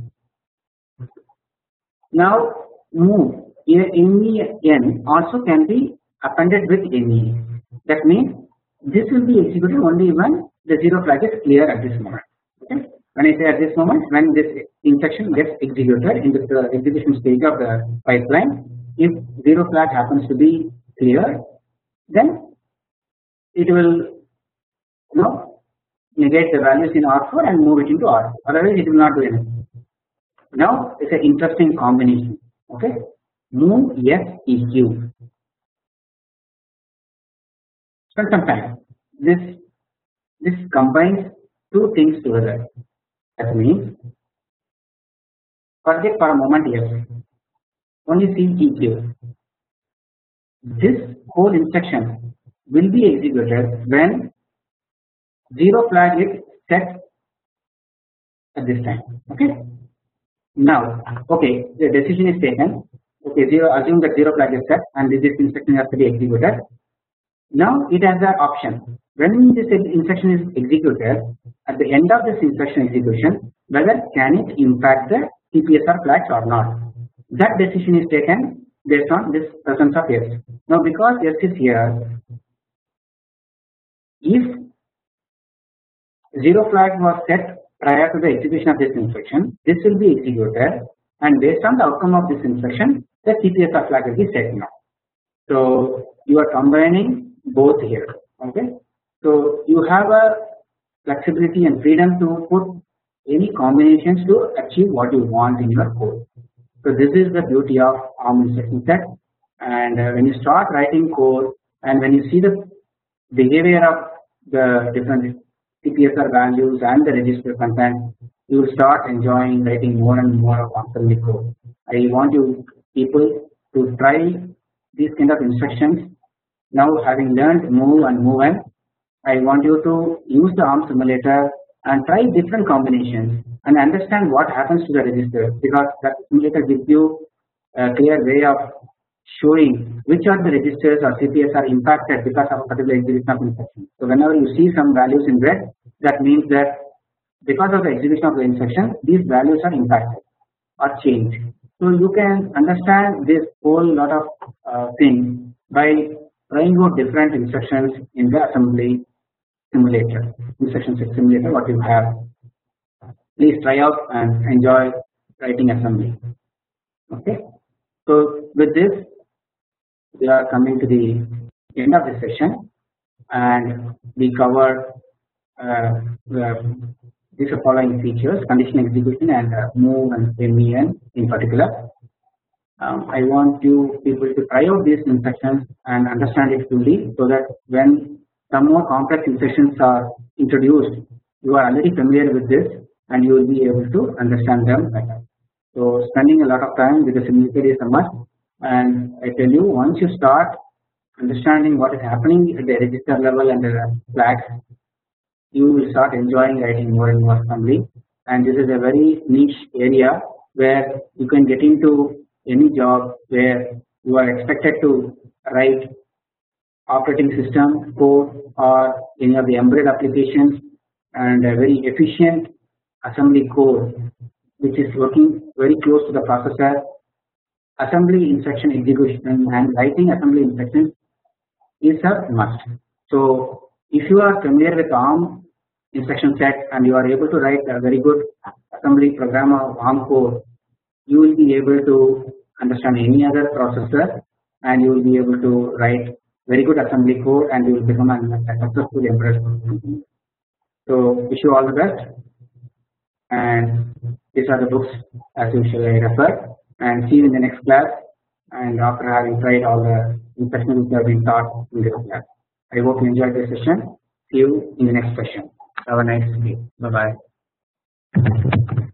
Now move N also can be appended with N E. That means this will be executed only when the zero flag is clear at this moment. Okay. When I say at this moment, when this instruction gets executed in the execution stage of the pipeline, if zero flag happens to be clear, then it will you know negate the values in R four and move it into R four. Otherwise, it will not do anything. Now it's an interesting combination. Okay, move S E Q. Spend some time. This this combines two things together. That means, forget for a moment yes, only see E Q. This whole instruction will be executed when zero flag is set at this time. Okay. Now, okay, the decision is taken. Okay, zero. Assume that zero flag is set, and this instruction has to be executed. Now it has the option. When this instruction is executed, at the end of this instruction execution, whether can it impact the C P S R flags or not. That decision is taken based on this presence of S. Now because S is here, if zero flag was set prior to the execution of this instruction, this will be executed, and based on the outcome of this instruction, the C P S R flag will be set now. So you are combining both here. Okay. So you have a flexibility and freedom to put any combinations to achieve what you want in your code. So this is the beauty of ARM instruction set. And uh, when you start writing code and when you see the behavior of the different C P S R values and the register content, you will start enjoying writing more and more of assembly code. I want you people to try these kind of instructions. Now having learned move and move in, I want you to use the ARM simulator and try different combinations and understand what happens to the register, because that simulator gives you a clear way of showing which are the registers or C P S are impacted because of a particular execution of instruction. So whenever you see some values in red, that means that because of the execution of the instruction, these values are impacted or changed. So you can understand this whole lot of uh, things by trying out different instructions in the assembly simulator, instruction set simulator what you have. Please try out and enjoy writing assembly. Okay. So with this, we are coming to the end of the session, and we covered uh, the, these are following features: conditional execution and uh, move and M E N in particular. Um, I want you people to try out these instructions and understand it fully, so that when some more complex instructions are introduced, you are already familiar with this and you will be able to understand them better. So spending a lot of time with the simulator is a must, and I tell you, once you start understanding what is happening at the register level and the flags, you will start enjoying writing more and more assembly. And this is a very niche area where you can get into any job where you are expected to write operating system code or any of the embedded applications, and a very efficient assembly code which is working very close to the processor. Assembly instruction execution and writing assembly instructions is a must. So if you are familiar with ARM instruction set and you are able to write a very good assembly program of ARM code, you will be able to understand any other processor, and you will be able to write very good assembly code, and you will become a successful embedded system. So wish you all the best, and these are the books as usual I refer, and see you in the next class, and after having tried all the instructions which have been taught in this class. I hope you enjoyed this session. See you in the next session. Have a nice day. Bye bye.